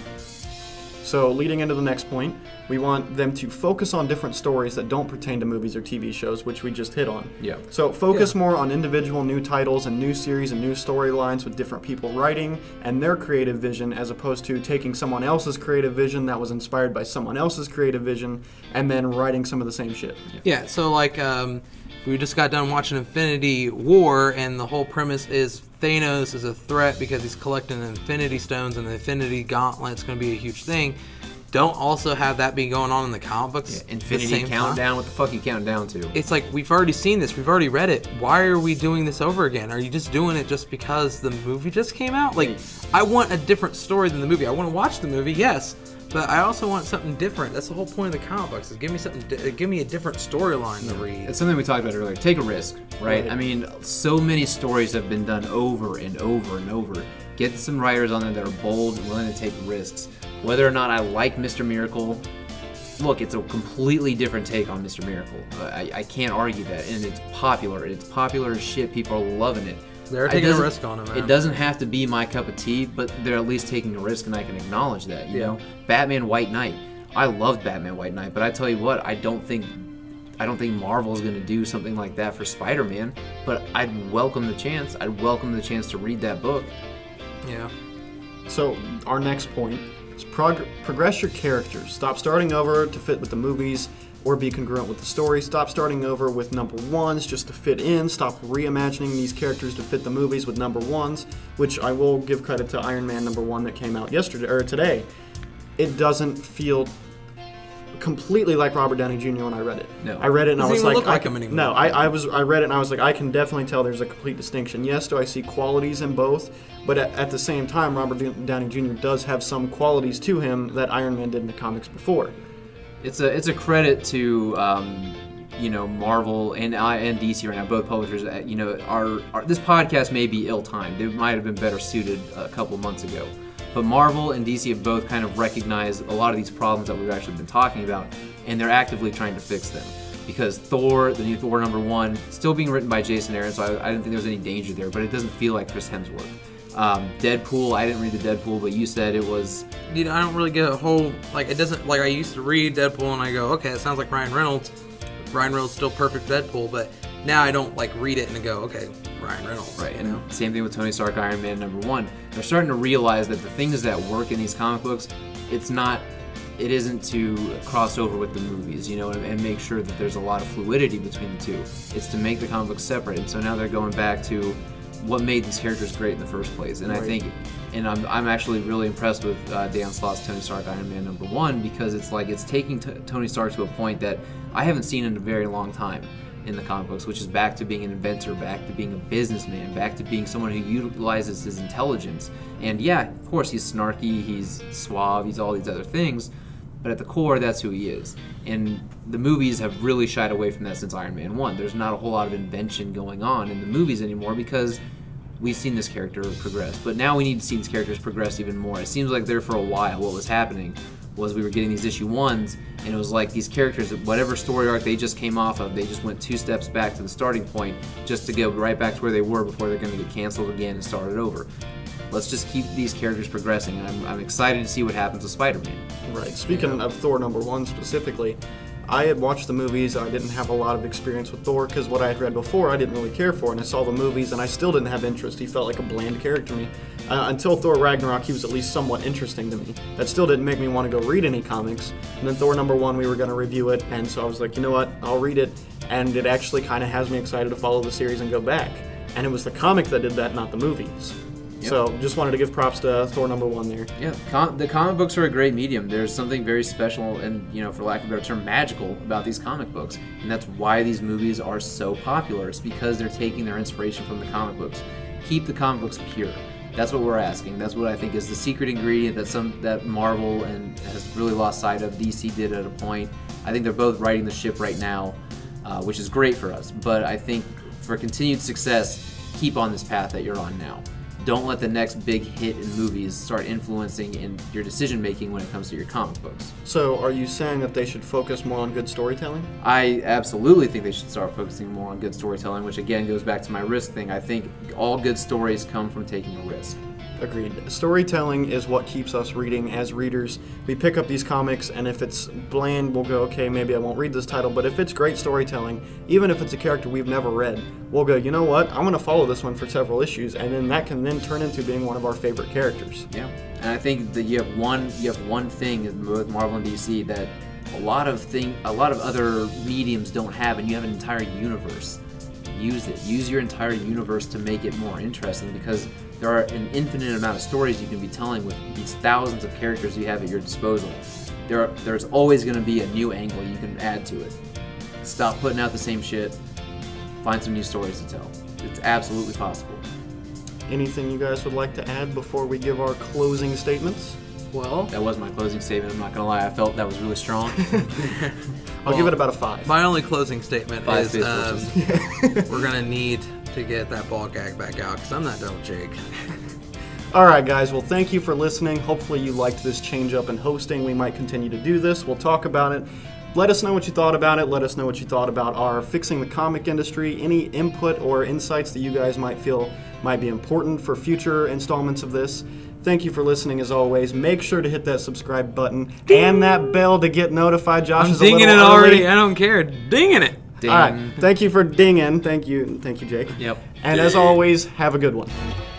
So leading into the next point, we want them to focus on different stories that don't pertain to movies or TV shows, which we just hit on. Yeah. So focus more on individual new titles and new series and new storylines with different people writing and their creative vision, as opposed to taking someone else's creative vision that was inspired by someone else's creative vision and then writing some of the same shit. Yeah, so like we just got done watching Infinity War, and the whole premise is Thanos is a threat because he's collecting Infinity Stones, and the Infinity Gauntlet's going to be a huge thing. Don't also have that be going on in the comic books. Yeah, Infinity Countdown, what the fuck are you counting down to? It's like, we've already seen this, we've already read it. Why are we doing this over again? Are you just doing it just because the movie just came out? Like, I want a different story than the movie. I want to watch the movie, yes, but I also want something different. That's the whole point of the comic books, is give me something, give me a different storyline to read. It's something we talked about earlier. Take a risk, right? I mean, so many stories have been done over and over and over. Get some writers on there that are bold and willing to take risks. Whether or not I like Mr. Miracle, look, it's a completely different take on Mr. Miracle. I can't argue that, and it's popular. It's popular as shit. People are loving it. They're taking a risk on it, man. It doesn't have to be my cup of tea, but they're at least taking a risk, and I can acknowledge that. You know, Batman White Knight. I loved Batman White Knight, but I tell you what, I don't think Marvel's going to do something like that for Spider-Man. But I'd welcome the chance. I'd welcome the chance to read that book. Yeah. So our next point is progress your characters. Stop starting over to fit with the movies or be congruent with the story. Stop starting over with number ones just to fit in. Stop reimagining these characters to fit the movies with number ones, which I will give credit to Iron Man #1 that came out yesterday or today. It doesn't feel completely like Robert Downey Jr. when I read it. No. I read it and I was like, look like him anymore. No, I read it and I was like, I can definitely tell there's a complete distinction. Yes, do I see qualities in both, but at the same time, Robert Downey Jr. does have some qualities to him that Iron Man did in the comics before. It's a credit to Marvel and DC right now, both publishers. This podcast may be ill-timed. It might have been better suited a couple months ago. But Marvel and DC have both kind of recognized a lot of these problems that we've actually been talking about, and they're actively trying to fix them. Because Thor, the new Thor #1, still being written by Jason Aaron, so I didn't think there was any danger there, but it doesn't feel like Chris Hemsworth. Deadpool, I didn't read the Deadpool, but you said it was... I don't really get a whole... Like, it doesn't... Like, I used to read Deadpool and I go, okay, it sounds like Ryan Reynolds. Ryan Reynolds still perfect Deadpool, but now I don't, like, read it and go, okay, Ryan Reynolds. Right, and same thing with Tony Stark, Iron Man #1. They're starting to realize that the things that work in these comic books, it isn't to cross over with the movies, and make sure that there's a lot of fluidity between the two. It's to make the comic books separate, and so now they're going back to what made these characters great in the first place. And right. I think, and I'm actually really impressed with Dan Slott's Tony Stark Iron Man #1, because it's taking Tony Stark to a point that I haven't seen in a very long time. in the comic books, which is back to being an inventor, back to being a businessman, back to being someone who utilizes his intelligence. And yeah, of course, he's snarky, he's suave, he's all these other things, but at the core, that's who he is. And the movies have really shied away from that since Iron Man 1. There's not a whole lot of invention going on in the movies anymore because we've seen this character progress. But now we need to see these characters progress even more. It seems like there for a while what was happening was we were getting these issue 1s, and it was like these characters, whatever story arc they just came off of, they just went 2 steps back to the starting point just to go right back to where they were before they're going to get canceled again and start it over. Let's just keep these characters progressing, and I'm excited to see what happens with Spider-Man. Right. Speaking of Thor #1 specifically, I had watched the movies. I didn't have a lot of experience with Thor because what I had read before I didn't really care for, and I saw the movies and I still didn't have interest. He felt like a bland character to me. Until Thor Ragnarok, he was at least somewhat interesting to me. That still didn't make me want to go read any comics. And then Thor #1, we were going to review it, and so I was like, you know what, I'll read it, and it actually kind of has me excited to follow the series and go back. And it was the comic that did that, not the movies. Yep. So just wanted to give props to Thor #1 there. Yeah, the comic books are a great medium. There's something very special and, for lack of a better term, magical about these comic books. And that's why these movies are so popular. It's because they're taking their inspiration from the comic books. Keep the comic books pure. That's what we're asking. That's what I think is the secret ingredient that Marvel and has really lost sight of. DC did at a point. I think they're both riding the ship right now, which is great for us. But I think for continued success, keep on this path that you're on now. Don't let the next big hit in movies start influencing in your decision making when it comes to your comic books. So are you saying that they should focus more on good storytelling? I absolutely think they should start focusing more on good storytelling, which again goes back to my risk thing. I think all good stories come from taking a risk. Agreed. Storytelling is what keeps us reading as readers. We pick up these comics, and if it's bland, we'll go, okay, maybe I won't read this title. But if it's great storytelling, even if it's a character we've never read, we'll go, you know what, I'm going to follow this one for several issues, and then that can then turn into being one of our favorite characters. Yeah, and I think that you have one thing with Marvel and DC that a lot of other mediums don't have, and you have an entire universe. Use it. Use your entire universe to make it more interesting, because there are an infinite amount of stories you can be telling with these thousands of characters you have at your disposal. There's always going to be a new angle you can add to it. Stop putting out the same shit. Find some new stories to tell. It's absolutely possible. Anything you guys would like to add before we give our closing statements? Well, that was my closing statement. I'm not going to lie. I felt that was really strong. I'll give it about a 5. My only closing statement is we're going to need to get that ball gag back out because I'm not done with Jake. All right, guys. Well, thank you for listening. Hopefully you liked this change up in hosting. We might continue to do this. We'll talk about it. Let us know what you thought about it. Let us know what you thought about our Fixing the Comic Industry. Any input or insights that you guys might feel might be important for future installments of this. Thank you for listening as always. Make sure to hit that subscribe button and that bell to get notified. Josh I'm is a little dinging it early. already. I don't care. Dinging it. Ding. All right. Thank you for dinging. Thank you, Jake. Yep. And as always, have a good one.